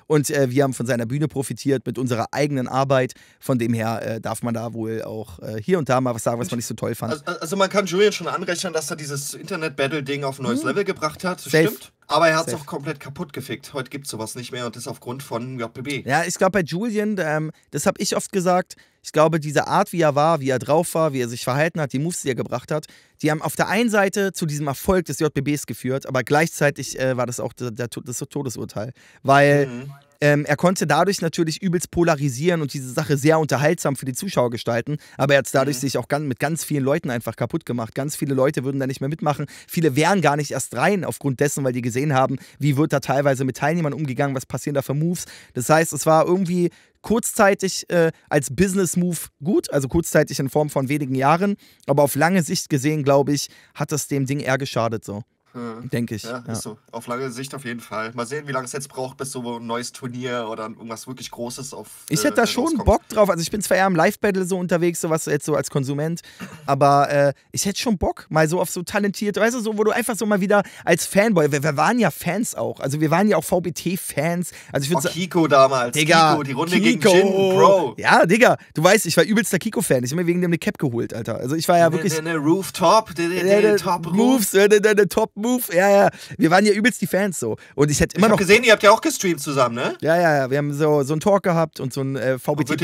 wir haben von seiner Bühne profitiert mit unserer eigenen Arbeit. Von dem her darf man da wohl auch hier und da mal was sagen, was man nicht so toll fand. Also man kann Julian schon anrechnen, dass er dieses Internet-Battle-Ding auf ein neues Level gebracht hat. Das Safe. stimmt. Aber er hat es auch komplett kaputt gefickt. Heute gibt es sowas nicht mehr und das aufgrund von JBB. Ja, ich glaube bei Julian, das habe ich oft gesagt, ich glaube diese Art, wie er war, wie er drauf war, wie er sich verhalten hat, die Moves, die er gebracht hat, die haben auf der einen Seite zu diesem Erfolg des JBBs geführt, aber gleichzeitig war das auch das Todesurteil. Weil er konnte dadurch natürlich übelst polarisieren und diese Sache sehr unterhaltsam für die Zuschauer gestalten, aber er hat es dadurch sich auch mit ganz vielen Leuten einfach kaputt gemacht. Ganz viele Leute würden da nicht mehr mitmachen. Viele wären gar nicht erst rein aufgrund dessen, weil die gesehen haben, wie wird da teilweise mit Teilnehmern umgegangen, was passieren da für Moves. Das heißt, es war irgendwie kurzzeitig als Business-Move gut, also kurzzeitig in Form von wenigen Jahren, aber auf lange Sicht gesehen, glaube ich, hat das dem Ding eher geschadet so. Denke ich. Ja, ist so. Auf lange Sicht auf jeden Fall. Mal sehen, wie lange es jetzt braucht, bis so ein neues Turnier oder irgendwas wirklich Großes auf. Ich hätte da schon Bock drauf. Also ich bin zwar eher im Live-Battle so unterwegs, sowas jetzt so als Konsument, aber ich hätte schon Bock, mal so auf so talentiert, weißt du, so, wo du einfach so mal wieder als Fanboy, wir waren ja Fans auch, also wir waren ja auch VBT-Fans. Also ich würde Kiko damals, Digga, Kiko, die Runde gegen Jin, Bro. Ja, Digga, du weißt, ich war übelster Kiko-Fan. Ich habe mir wegen dem eine Cap geholt, Alter. Also ich war ja wirklich... Rooftop, Top Moves, Top Move, ja. Wir waren ja übelst die Fans so. Und ich hätte immer noch... Ich hab gesehen, ihr habt ja auch gestreamt zusammen, ne? Ja. Wir haben so einen Talk gehabt und so ein VBT. Ich würde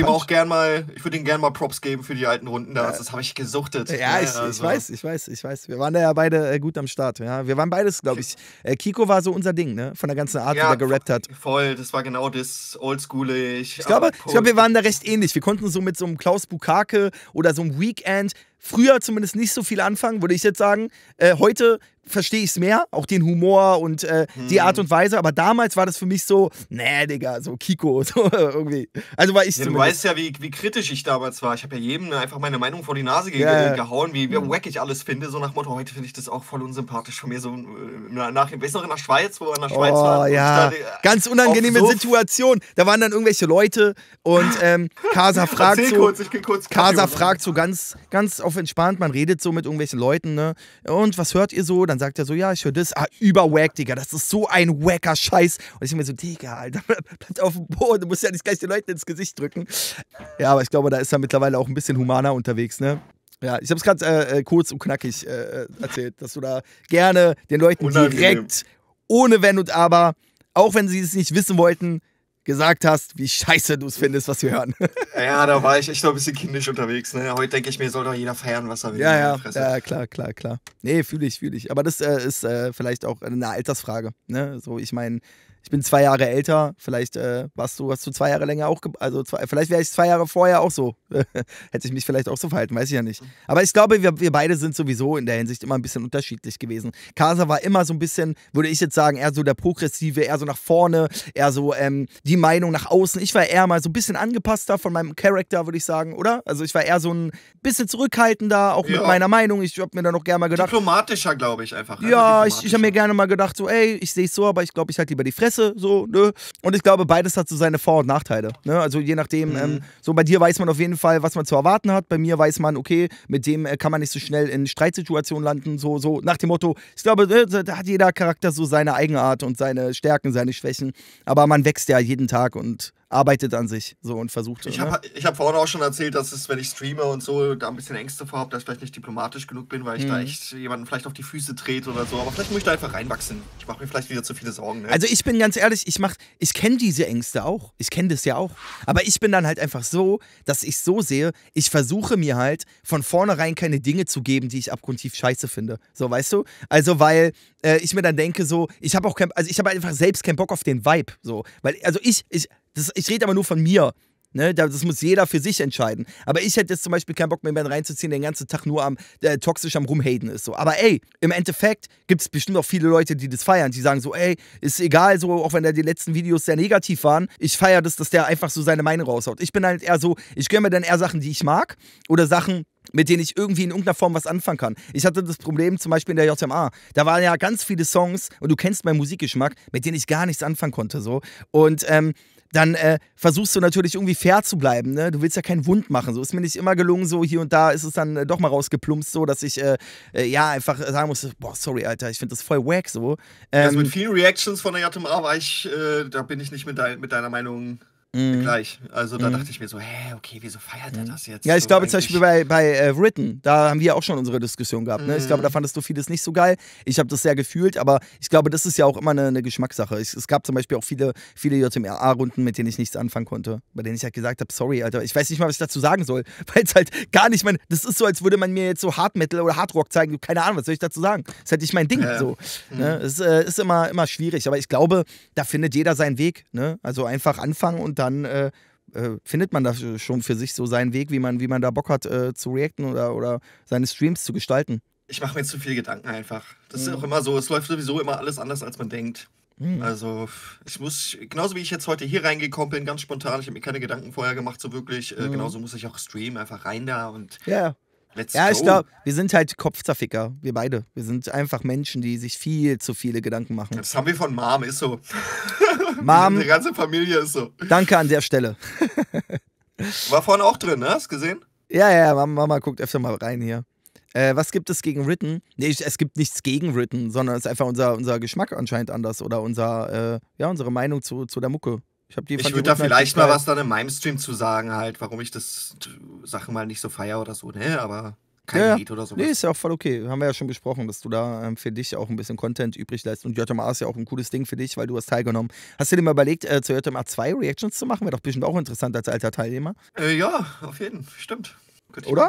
ihm gerne mal Props geben für die alten Runden da. Das habe ich gesuchtet. Ja, ich weiß. Wir waren da ja beide gut am Start. Ja. Wir waren beides, glaube ich. Kiko war so unser Ding, ne? Von der ganzen Art, wie er gerappt hat. Voll, das war genau das, oldschoolig. Ich glaube, wir waren da recht ähnlich. Wir konnten so mit so einem Klaus Bukake oder so einem Weekend früher zumindest nicht so viel anfangen, würde ich jetzt sagen. Heute verstehe ich es mehr, auch den Humor und die Art und Weise, aber damals war das für mich so, nee, Digga, so Kiko, so irgendwie. Also war ich ja, du weißt ja, wie kritisch ich damals war. Ich habe ja jedem einfach meine Meinung vor die Nase gehauen, wie wack ich alles finde, so nach Motto, heute finde ich das auch voll unsympathisch von mir, so weißt du noch in der Schweiz, wo wir in der Schweiz waren? Ja, ganz unangenehme Situation. Da waren dann irgendwelche Leute und Kasa fragt Kasa fragt so ganz auf entspannt, man redet so mit irgendwelchen Leuten, ne? Und was hört ihr so? Dann sagt er so, ja, ich höre das. Überwack, Digga, das ist so ein wacker Scheiß. Und ich bin mir so, Digga, Alter, bleib auf dem Boden, du musst ja nicht gleich den Leuten ins Gesicht drücken. Ja, aber ich glaube, da ist er mittlerweile auch ein bisschen humaner unterwegs, ne? Ja, ich habe es gerade kurz und knackig erzählt, dass du da gerne den Leuten direkt, ohne Wenn und Aber, auch wenn sie es nicht wissen wollten, gesagt hast, wie scheiße du es findest, was wir hören. Ja, da war ich echt noch ein bisschen kindisch unterwegs. Ne? Heute denke ich mir, soll doch jeder feiern, was er will. Ja, klar. Nee, fühle ich. Aber das ist vielleicht auch eine Altersfrage. Ne? So, ich meine, ich bin 2 Jahre älter, vielleicht hast du 2 Jahre länger auch, vielleicht wäre ich 2 Jahre vorher auch so. Hätte ich mich vielleicht auch so verhalten, weiß ich ja nicht. Aber ich glaube, wir beide sind sowieso in der Hinsicht immer ein bisschen unterschiedlich gewesen. Kasa war immer so ein bisschen, würde ich jetzt sagen, eher so der Progressive, eher so nach vorne, eher so die Meinung nach außen. Ich war eher mal so ein bisschen angepasster von meinem Charakter, würde ich sagen, oder? Also ich war eher so ein bisschen zurückhaltender, auch mit meiner Meinung. Ich habe mir da noch gerne mal gedacht. Diplomatischer, glaube ich, einfach. Ja, ich habe mir gerne mal gedacht, so, ey, ich sehe es so, aber ich glaube, ich halt lieber die Fresse. So, ne? Und ich glaube, beides hat so seine Vor- und Nachteile. Ne? Also je nachdem, so bei dir weiß man auf jeden Fall, was man zu erwarten hat. Bei mir weiß man, okay, mit dem kann man nicht so schnell in Streitsituationen landen. So nach dem Motto, ich glaube, da hat jeder Charakter so seine Eigenart und seine Stärken, seine Schwächen. Aber man wächst ja jeden Tag und arbeitet an sich so und versucht. Ich hab vorhin auch schon erzählt, dass es, wenn ich streame und so, da ein bisschen Ängste vor habe, dass ich vielleicht nicht diplomatisch genug bin, weil ich da echt jemanden vielleicht auf die Füße trete oder so. Aber vielleicht muss ich da einfach reinwachsen. Ich mache mir vielleicht wieder zu viele Sorgen. Ne? Also ich bin ganz ehrlich, ich kenne diese Ängste auch. Ich kenne das ja auch. Aber ich bin dann halt einfach so, dass ich so sehe, ich versuche mir halt von vornherein keine Dinge zu geben, die ich abgrundtief scheiße finde. So, weißt du? Also, weil ich mir dann denke so, ich habe einfach selbst keinen Bock auf den Vibe. So. Weil, also ich rede aber nur von mir. Ne? Das muss jeder für sich entscheiden. Aber ich hätte jetzt zum Beispiel keinen Bock mehr reinzuziehen, der den ganzen Tag nur toxisch am Rumhaten ist. So. Aber ey, im Endeffekt gibt es bestimmt auch viele Leute, die das feiern. Die sagen so, ey, ist egal, so, auch wenn die letzten Videos sehr negativ waren. Ich feiere das, dass der einfach so seine Meinung raushaut. Ich bin halt eher so, ich gönne mir dann eher Sachen, die ich mag. Oder Sachen, mit denen ich irgendwie in irgendeiner Form was anfangen kann. Ich hatte das Problem zum Beispiel in der JMA. Da waren ja ganz viele Songs, und du kennst meinen Musikgeschmack, mit denen ich gar nichts anfangen konnte. So. Und dann versuchst du natürlich irgendwie fair zu bleiben. Ne? Du willst ja keinen Wund machen. So ist mir nicht immer gelungen. So hier und da ist es dann doch mal rausgeplumpst, so dass ich ja einfach sagen muss, boah, sorry, Alter, ich finde das voll wack so. Also mit vielen Reactions von der JMA war ich, da bin ich nicht mit deiner Meinung gleich. Also da dachte ich mir so, hä, okay, wieso feiert er das jetzt? Ja, ich so glaube zum Beispiel bei Written, da haben wir auch schon unsere Diskussion gehabt. Ne? Ich glaube, da fandest du vieles nicht so geil. Ich habe das sehr gefühlt, aber ich glaube, das ist ja auch immer eine Geschmackssache. Es gab zum Beispiel auch viele JMA-Runden, mit denen ich nichts anfangen konnte. Bei denen ich halt gesagt habe, sorry, Alter, ich weiß nicht mal, was ich dazu sagen soll. Weil es halt gar nicht das ist so, als würde man mir jetzt so Hard Metal oder Hard Rock zeigen. Keine Ahnung, was soll ich dazu sagen? Das ist halt nicht mein Ding. So, ne? Es ist immer schwierig, aber ich glaube, da findet jeder seinen Weg. Ne? Also einfach anfangen und dann findet man da schon für sich so seinen Weg, wie man da Bock hat zu reacten oder seine Streams zu gestalten. Ich mache mir zu viel Gedanken einfach. Das ist auch immer so, es läuft sowieso immer alles anders, als man denkt. Also ich muss, genauso wie ich jetzt heute hier reingekommen bin, ganz spontan, ich habe mir keine Gedanken vorher gemacht, so wirklich, genauso muss ich auch streamen, einfach rein da und let's go. Ich glaube, wir sind halt Kopfzerficker, wir beide. Wir sind einfach Menschen, die sich viel zu viele Gedanken machen. Das haben wir von Mom, ist so. Mom, die ganze Familie ist so. Danke an der Stelle. War vorne auch drin, ne? Hast du gesehen? Ja, Mama guckt öfter mal rein hier. Was gibt es gegen Written? Nee, es gibt nichts gegen Written, sondern es ist einfach unser Geschmack anscheinend anders oder unsere Meinung zu der Mucke. Ich würde da vielleicht mal was dann in meinem Stream zu sagen, halt, warum ich das Sachen mal nicht so feiere oder so, ne? Aber kein Lied oder sowas. Nee, ist ja auch voll okay. Haben wir ja schon besprochen, dass du da für dich auch ein bisschen Content übrig lässt. Und JMA ist ja auch ein cooles Ding für dich, weil du hast teilgenommen. Hast du dir mal überlegt, zur JMA 2 Reactions zu machen? Wäre doch bestimmt auch interessant als alter Teilnehmer. Ja, auf jeden Fall. Stimmt. Oder?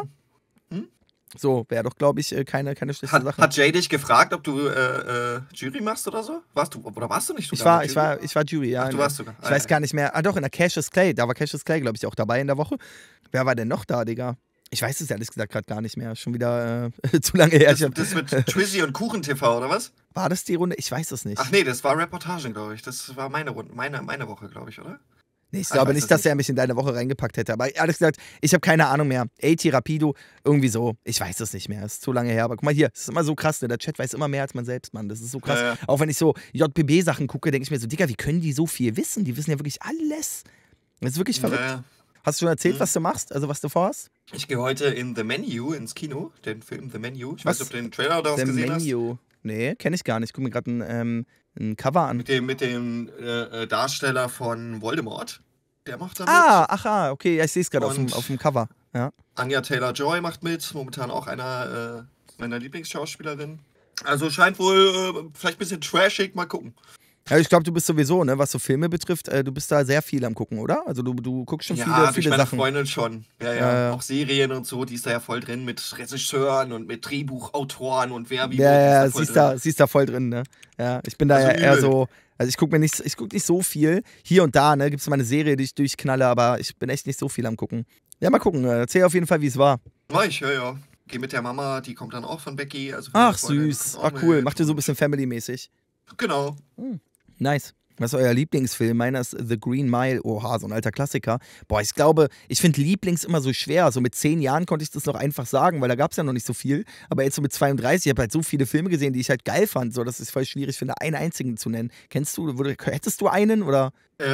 So, wäre doch, glaube ich, keine schlechte Sache. Hat Jay dich gefragt, ob du Jury machst oder so? Warst du nicht sogar? Ich war Jury, ja. Ach, du warst sogar. Ich weiß gar nicht mehr. Ah doch, in der Cassius Clay. Da war Cassius Clay, glaube ich, auch dabei in der Woche. Wer war denn noch da, Digga? Ich weiß es ehrlich gesagt gerade gar nicht mehr. Schon wieder zu lange her. Das mit Twizzy und Kuchen-TV, oder was? War das die Runde? Ich weiß es nicht. Ach nee, das war Reportagen, glaube ich. Das war meine Runde, meine Woche, glaube ich, oder? Nee, ich glaube nicht, dass er mich in deine Woche reingepackt hätte. Aber ehrlich gesagt, ich habe keine Ahnung mehr. AT Rapido, irgendwie so. Ich weiß es nicht mehr. Ist zu lange her. Aber guck mal hier, es ist immer so krass. Ne? Der Chat weiß immer mehr als man selbst, Mann. Das ist so krass. Ja. Auch wenn ich so JPB-Sachen gucke, denke ich mir so, Digga, wie können die so viel wissen? Die wissen ja wirklich alles. Das ist wirklich verrückt. Ja. Hast du schon erzählt, was du machst? Also was du vorhast? Ich gehe heute in The Menu ins Kino, den Film The Menu. Ich weiß nicht, ob du den Trailer daraus gesehen hast. The Menu? Nee, kenne ich gar nicht. Ich gucke mir gerade ein Cover an. Mit dem Darsteller von Voldemort. Der macht da mit. Okay, ja, ich sehe es gerade auf dem Cover. Ja. Anya Taylor-Joy macht mit, momentan auch einer meiner Lieblingsschauspielerinnen. Also scheint wohl vielleicht ein bisschen trashig, mal gucken. Ja, ich glaube, du bist sowieso, ne, was so Filme betrifft, du bist da sehr viel am Gucken, oder? Also du guckst schon viele Sachen. Ja, meine Freundin schon. Ja. Auch Serien und so, die ist da ja voll drin mit Regisseuren und mit Drehbuchautoren und wer wie. Ja, sie ist da voll drin, ne? Ja, ich bin da ja eher so. Also ich gucke nicht so viel. Hier und da, ne, gibt es mal eine Serie, die ich durchknalle, aber ich bin echt nicht so viel am Gucken. Ja, mal gucken. Erzähl auf jeden Fall, wie es war. Ja. Geh mit der Mama, die kommt dann auch von Becky. Also ach, süß. Ach, cool. Macht ihr so ein bisschen Family-mäßig. Genau. Nice. Was ist euer Lieblingsfilm? Meiner ist The Green Mile. Oha, so ein alter Klassiker. Boah, ich finde Lieblings immer so schwer. So mit 10 Jahren konnte ich das noch einfach sagen, weil da gab es ja noch nicht so viel. Aber jetzt so mit 32, ich habe halt so viele Filme gesehen, die ich halt geil fand. So, dass ich es voll schwierig finde, einen einzigen zu nennen. Hättest du einen oder?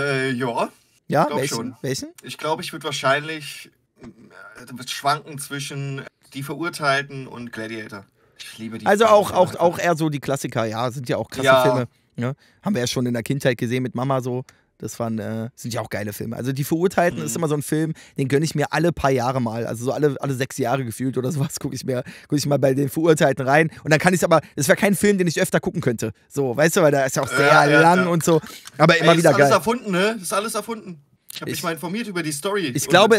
Ja. Ja, welchen? Ich glaube, ich würde wahrscheinlich schwanken zwischen Die Verurteilten und Gladiator. Ich liebe die. Also auch eher so die Klassiker, ja, sind ja auch krasse Filme. Ja, haben wir ja schon in der Kindheit gesehen mit Mama so. Das sind ja auch geile Filme. Also Die Verurteilten ist immer so ein Film, den gönne ich mir alle paar Jahre mal. Also so alle 6 Jahre gefühlt oder sowas gucke ich mal bei den Verurteilten rein. Und dann kann ich es wäre kein Film, den ich öfter gucken könnte. So, weißt du, weil der ist ja auch sehr lang und so. Aber immer wieder geil. Das ist alles erfunden, ne? Das ist alles erfunden. Ich habe mich mal informiert über die Story. Ich glaube,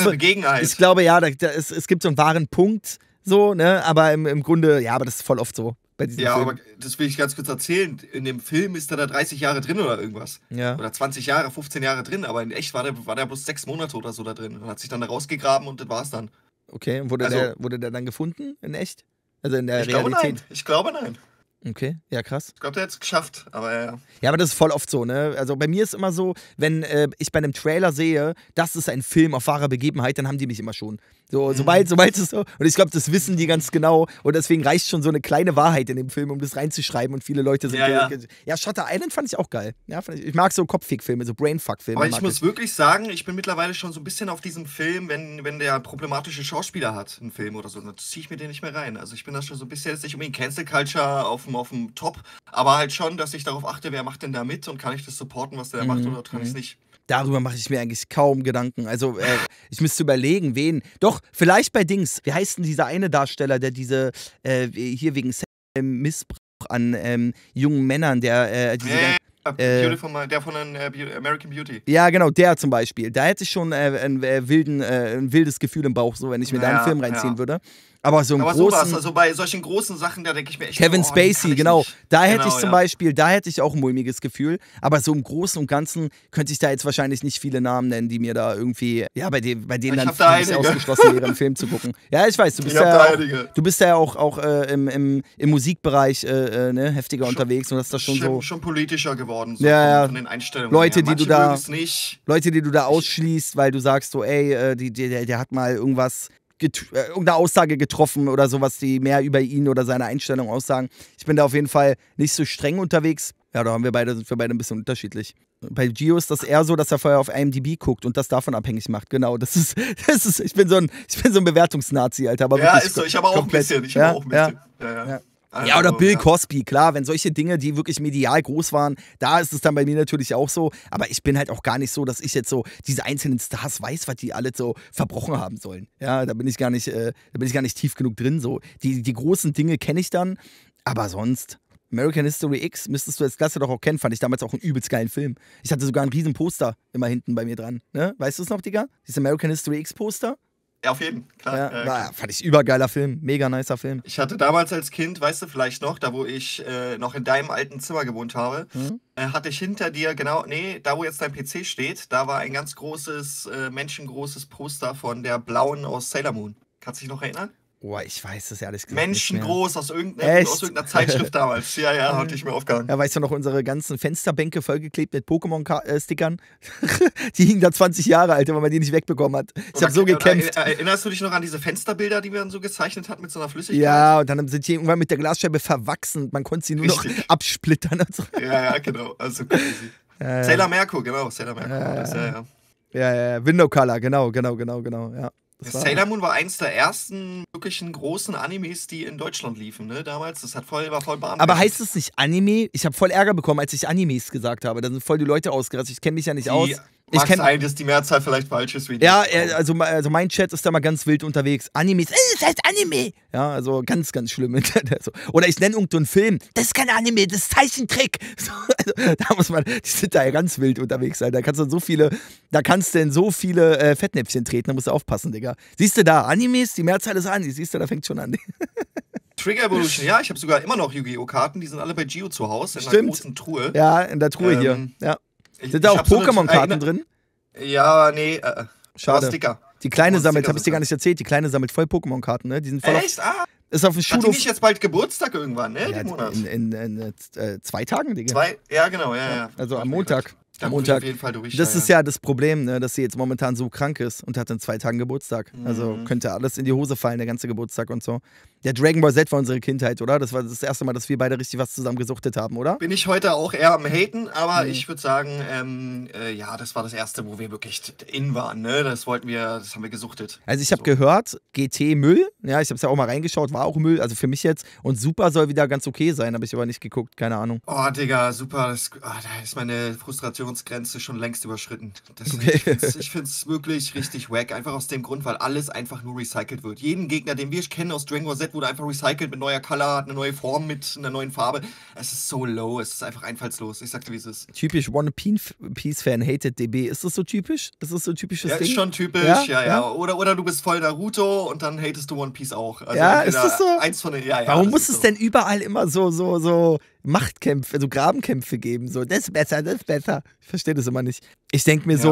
ja, es gibt so einen wahren Punkt, so, ne? Aber im Grunde, ja, aber das ist voll oft so. Ja, aber das will ich ganz kurz erzählen. In dem Film ist er da 30 Jahre drin oder irgendwas. Ja. Oder 20 Jahre, 15 Jahre drin. Aber in echt war der bloß 6 Monate oder so da drin. Und hat sich dann da rausgegraben und das war's dann. Okay, und wurde der dann gefunden in echt? Also in der Realität? Ich glaube nein. Okay, ja, krass. Ich glaube, der hat es geschafft, aber ja. Ja, aber das ist voll oft so, ne? Also bei mir ist immer so, wenn ich bei einem Trailer sehe, das ist ein Film auf wahrer Begebenheit, dann haben die mich immer schon. So, sobald es so, und ich glaube, das wissen die ganz genau und deswegen reicht schon so eine kleine Wahrheit in dem Film, um das reinzuschreiben und viele Leute sind... Ja, Shutter Island fand ich auch geil. Ja, ich mag so Kopffick-Filme, so Brainfuck-Filme. Aber ich muss wirklich sagen, ich bin mittlerweile schon so ein bisschen auf diesem Film, wenn der problematische Schauspieler hat, einen Film oder so, dann ziehe ich mir den nicht mehr rein. Also ich bin da schon so ein bisschen, jetzt nicht unbedingt Cancel Culture auf dem Top, aber halt schon, dass ich darauf achte, wer macht denn da mit und kann ich das supporten, was der da macht oder kann ich es nicht. Darüber mache ich mir eigentlich kaum Gedanken. Also, ich müsste überlegen, wen. Doch, vielleicht bei Dings. Wie heißt denn dieser eine Darsteller, der diese, hier wegen Missbrauch an jungen Männern, der der von American Beauty. Ja, genau, der zum Beispiel. Da hätte ich schon ein wildes Gefühl im Bauch, so wenn ich mir da einen Film reinziehen würde. Aber so im großen... sowas, also bei solchen großen Sachen, da denke ich mir echt... Kevin Spacey, genau. Da hätte ich zum Beispiel, da hätte ich auch ein mulmiges Gefühl. Aber so im Großen und Ganzen könnte ich da jetzt wahrscheinlich nicht viele Namen nennen, die mir da irgendwie, ja, bei denen dann ausgeschlossen wäre, einen Film zu gucken. Ja, ich weiß, du bist ja auch im Musikbereich heftiger unterwegs und das ist das schon politischer geworden, so ja, von den Einstellungen. Leute, die du da ausschließt, weil du sagst so, ey, der hat mal irgendeine Aussage getroffen oder sowas, die mehr über ihn oder seine Einstellung aussagen. Ich bin da auf jeden Fall nicht so streng unterwegs. Ja, sind wir beide ein bisschen unterschiedlich. Bei Gio ist das eher so, dass er vorher auf IMDb guckt und das davon abhängig macht. Genau, das ist ich bin so ein Bewertungsnazi, Alter. Aber ja, ist so, ich habe auch ein bisschen. Ja, oder Bill Cosby, klar, wenn solche Dinge, die wirklich medial groß waren, da ist es dann bei mir natürlich auch so, aber ich bin halt auch gar nicht so, dass ich jetzt so diese einzelnen Stars weiß, was die alle so verbrochen haben sollen. Ja, da bin ich gar nicht tief genug drin, so. Die großen Dinge kenne ich dann, aber sonst... American History X, müsstest du als Klasse doch auch kennen, fand ich damals auch einen übelst geilen Film. Ich hatte sogar ein riesen Poster immer hinten bei mir dran, ne? Weißt du es noch, Digga? Dieses American History X Poster? Ja, auf jeden Fall. Ja, fand ich übergeiler Film. Mega nicer Film. Ich hatte damals als Kind, weißt du vielleicht noch, da wo ich noch in deinem alten Zimmer gewohnt habe, hatte ich hinter dir, da wo jetzt dein PC steht, da war ein ganz großes, menschengroßes Poster von der Blauen aus Sailor Moon. Kannst du dich noch erinnern? Boah, ich weiß das ehrlich gesagt menschengroß aus irgendeiner Zeitschrift damals. Ja, hatte ich mir aufgehangen. Ja, weißt du noch, unsere ganzen Fensterbänke vollgeklebt mit Pokémon-Stickern? Die hingen da 20 Jahre alt, weil man die nicht wegbekommen hat. Ich habe so gekämpft. Erinnerst du dich noch an diese Fensterbilder, die wir dann so gezeichnet hatten mit so einer Flüssigkeit? Ja, und dann sind die irgendwann mit der Glasscheibe verwachsen. Man konnte sie nur noch absplittern. Und so. Ja, genau. Also crazy. Sailor Merkur, genau. Sailor Merkur. Ja. Window Color, genau, ja. Sailor Moon war eins der ersten wirklichen großen Animes, die in Deutschland liefen, ne? Damals. Das war voll bahnbrechend. Aber heißt es nicht Anime? Ich habe voll Ärger bekommen, als ich Animes gesagt habe. Da sind voll die Leute ausgerastet. Ich kenne mich ja nicht aus. Mag sein, dass die Mehrzahl vielleicht falsch ist. Ja, also mein Chat ist da mal ganz wild unterwegs. Animes, das heißt Anime. Ja, also ganz, ganz schlimm. Oder ich nenne irgendeinen Film, das ist kein Anime, das ist Zeichentrick. So, also, die sind da ja ganz wild unterwegs sein. Da kannst du in so viele Fettnäpfchen treten, da musst du aufpassen, Digga. Siehst du da, Animes, die Mehrzahl ist Anime, siehst du, da fängt schon an. Trigger Evolution, ja, ich habe sogar immer noch Yu-Gi-Oh! Karten, die sind alle bei Gio zu Hause, in einer großen Truhe. Ja, in der Truhe hier, ja. Sind da auch Pokémon-Karten drin? Ja, nee, schade. Sticker. Die Kleine sammelt, habe ich dir gar nicht erzählt, die Kleine sammelt voll Pokémon-Karten, ne? Die sind voll echt? Ist auf dem Schulhof. Hat die nicht jetzt bald Geburtstag irgendwann, ne? Ja, in 2 Tagen, Digga. Ja, genau, ja. Also am Montag. Da muss ich auf jeden Fall durch. Das ist ja das Problem, ne, dass sie jetzt momentan so krank ist und hat in 2 Tagen Geburtstag. Also könnte alles in die Hose fallen, der ganze Geburtstag und so. Der Dragon Ball Z war unsere Kindheit, oder? Das war das erste Mal, dass wir beide richtig was zusammen gesuchtet haben, oder? Bin ich heute auch eher am Haten, aber ich würde sagen, ja, das war das erste, wo wir wirklich in waren, ne? Das haben wir gesuchtet. Also ich habe gehört, GT Müll, ja, ich habe es ja auch mal reingeschaut, war auch Müll, also für mich jetzt. Und Super soll wieder ganz okay sein, habe ich aber nicht geguckt, keine Ahnung. Oh, Digga, Super, da ist meine Frustrationsgrenze schon längst überschritten. Okay. Ich finde es wirklich richtig wack, einfach aus dem Grund, weil alles einfach nur recycelt wird. Jeden Gegner, den wir kennen aus Dragon Ball Z, wurde einfach recycelt mit neuer Color, hat eine neue Form mit einer neuen Farbe. Es ist so low, es ist einfach einfallslos. Ich sag dir, wie es ist. Typisch One Piece-Fan hated DB. Ist das so typisch? Ist das so ein typisches Ding? Ja, ist schon typisch, ja. Oder du bist voll Naruto und dann hatest du One Piece auch. Also ja, ist das so? Eins von den, Warum muss es denn überall immer so Machtkämpfe, also Grabenkämpfe geben? So, das ist besser, das ist besser. Ich verstehe das immer nicht. Ich denke mir so,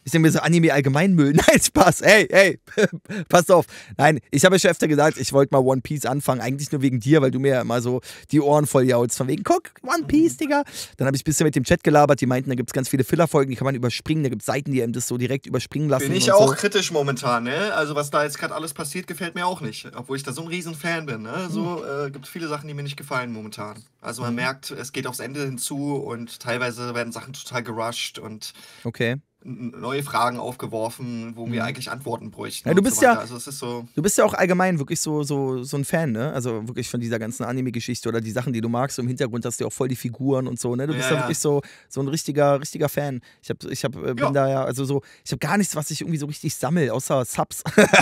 Ich denke mir so, Anime Allgemeinmüll. Nein, Spaß. Hey, passt auf. Nein, ich habe ja schon öfter gesagt, ich wollte mal One Piece anfangen. Eigentlich nur wegen dir, weil du mir ja immer so die Ohren voll jaulst. Von wegen, guck, One Piece, Digga. Dann habe ich ein bisschen mit dem Chat gelabert. Die meinten, da gibt es ganz viele Filler-Folgen, die kann man überspringen. Da gibt es Seiten, die einem das so direkt überspringen lassen. Bin ich auch kritisch momentan, ne? Also was da jetzt gerade alles passiert, gefällt mir auch nicht. Obwohl ich da so ein riesen Fan bin, ne? So gibt es viele Sachen, die mir nicht gefallen momentan. Also man merkt, es geht aufs Ende hinzu und teilweise werden Sachen total gerusht und neue Fragen aufgeworfen, wo wir eigentlich Antworten bräuchten. Ja, du bist ja, also es ist so, du bist ja auch allgemein wirklich so ein Fan, ne? Also wirklich von dieser ganzen Anime-Geschichte oder die Sachen, die du magst. So im Hintergrund hast du ja auch voll die Figuren und so, ne? Du bist ja wirklich so ein richtiger Fan. Bin da ja, also so, ich habe gar nichts, was ich irgendwie so richtig sammle, außer Subs.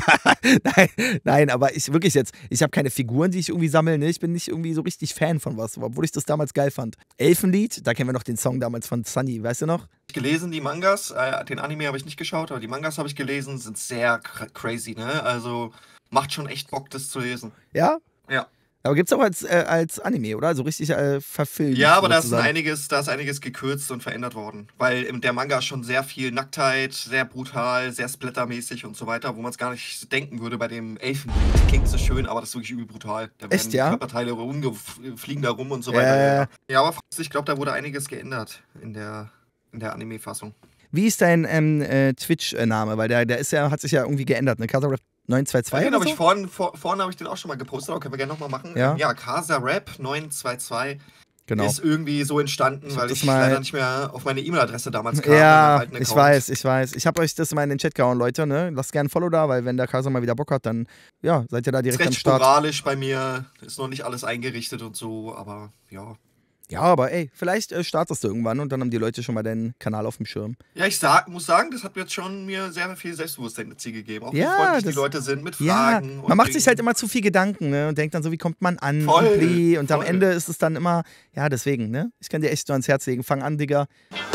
Nein, aber ich habe keine Figuren, die ich irgendwie sammle, ne? Ich bin nicht irgendwie so richtig Fan von was, obwohl ich das damals geil fand. Elfenlied, da kennen wir noch den Song damals von Sunny, weißt du noch? gelesen, die Mangas. Den Anime habe ich nicht geschaut, aber die Mangas habe ich gelesen, sind sehr crazy, ne? Also macht schon echt Bock, das zu lesen. Ja? Ja. Aber gibt's auch als Anime, oder? Also richtig verfilmt. Ja, aber da ist sozusagen. einiges gekürzt und verändert worden. Weil der Manga schon sehr viel Nacktheit, sehr brutal, sehr splattermäßig und so weiter, wo man es gar nicht denken würde bei dem Elfen. Das klingt so schön, aber das ist wirklich übel brutal. Da werden Echt, ja? Körperteile fliegen da rum und so weiter. Ja, aber ich glaube, da wurde einiges geändert in der Anime-Fassung. Wie ist dein Twitch-Name? Weil der hat sich ja irgendwie geändert, ne? Casarap 922 Ja, den oder habe so? ich vorne habe ich den auch schon mal gepostet, aber können wir gerne nochmal machen. Ja. Casarap 922 Genau. ist irgendwie so entstanden, weil ich leider nicht mehr auf meine E-Mail-Adresse damals kam. Ja, ich weiß. Ich habe euch das mal in den Chat gehauen, Leute, ne? Lasst gerne ein Follow da, weil wenn der Casar mal wieder Bock hat, dann ja, seid ihr da direkt am Start. Ist recht sporadisch bei mir, ist noch nicht alles eingerichtet und so, aber ja. Ja, aber ey, vielleicht startest du irgendwann und dann haben die Leute schon mal deinen Kanal auf dem Schirm. Ja, muss sagen, das hat mir jetzt schon sehr viel Selbstbewusstsein ins Ziel gegeben. Auch wie freundlich die Leute sind mit Fragen. Ja, man macht sich halt immer zu viel Gedanken, ne? Und denkt dann so, wie kommt man an? Voll. Und am Ende ist es dann immer, ja, deswegen, ne? Ich kann dir echt nur ans Herz legen. Fang an, Digga.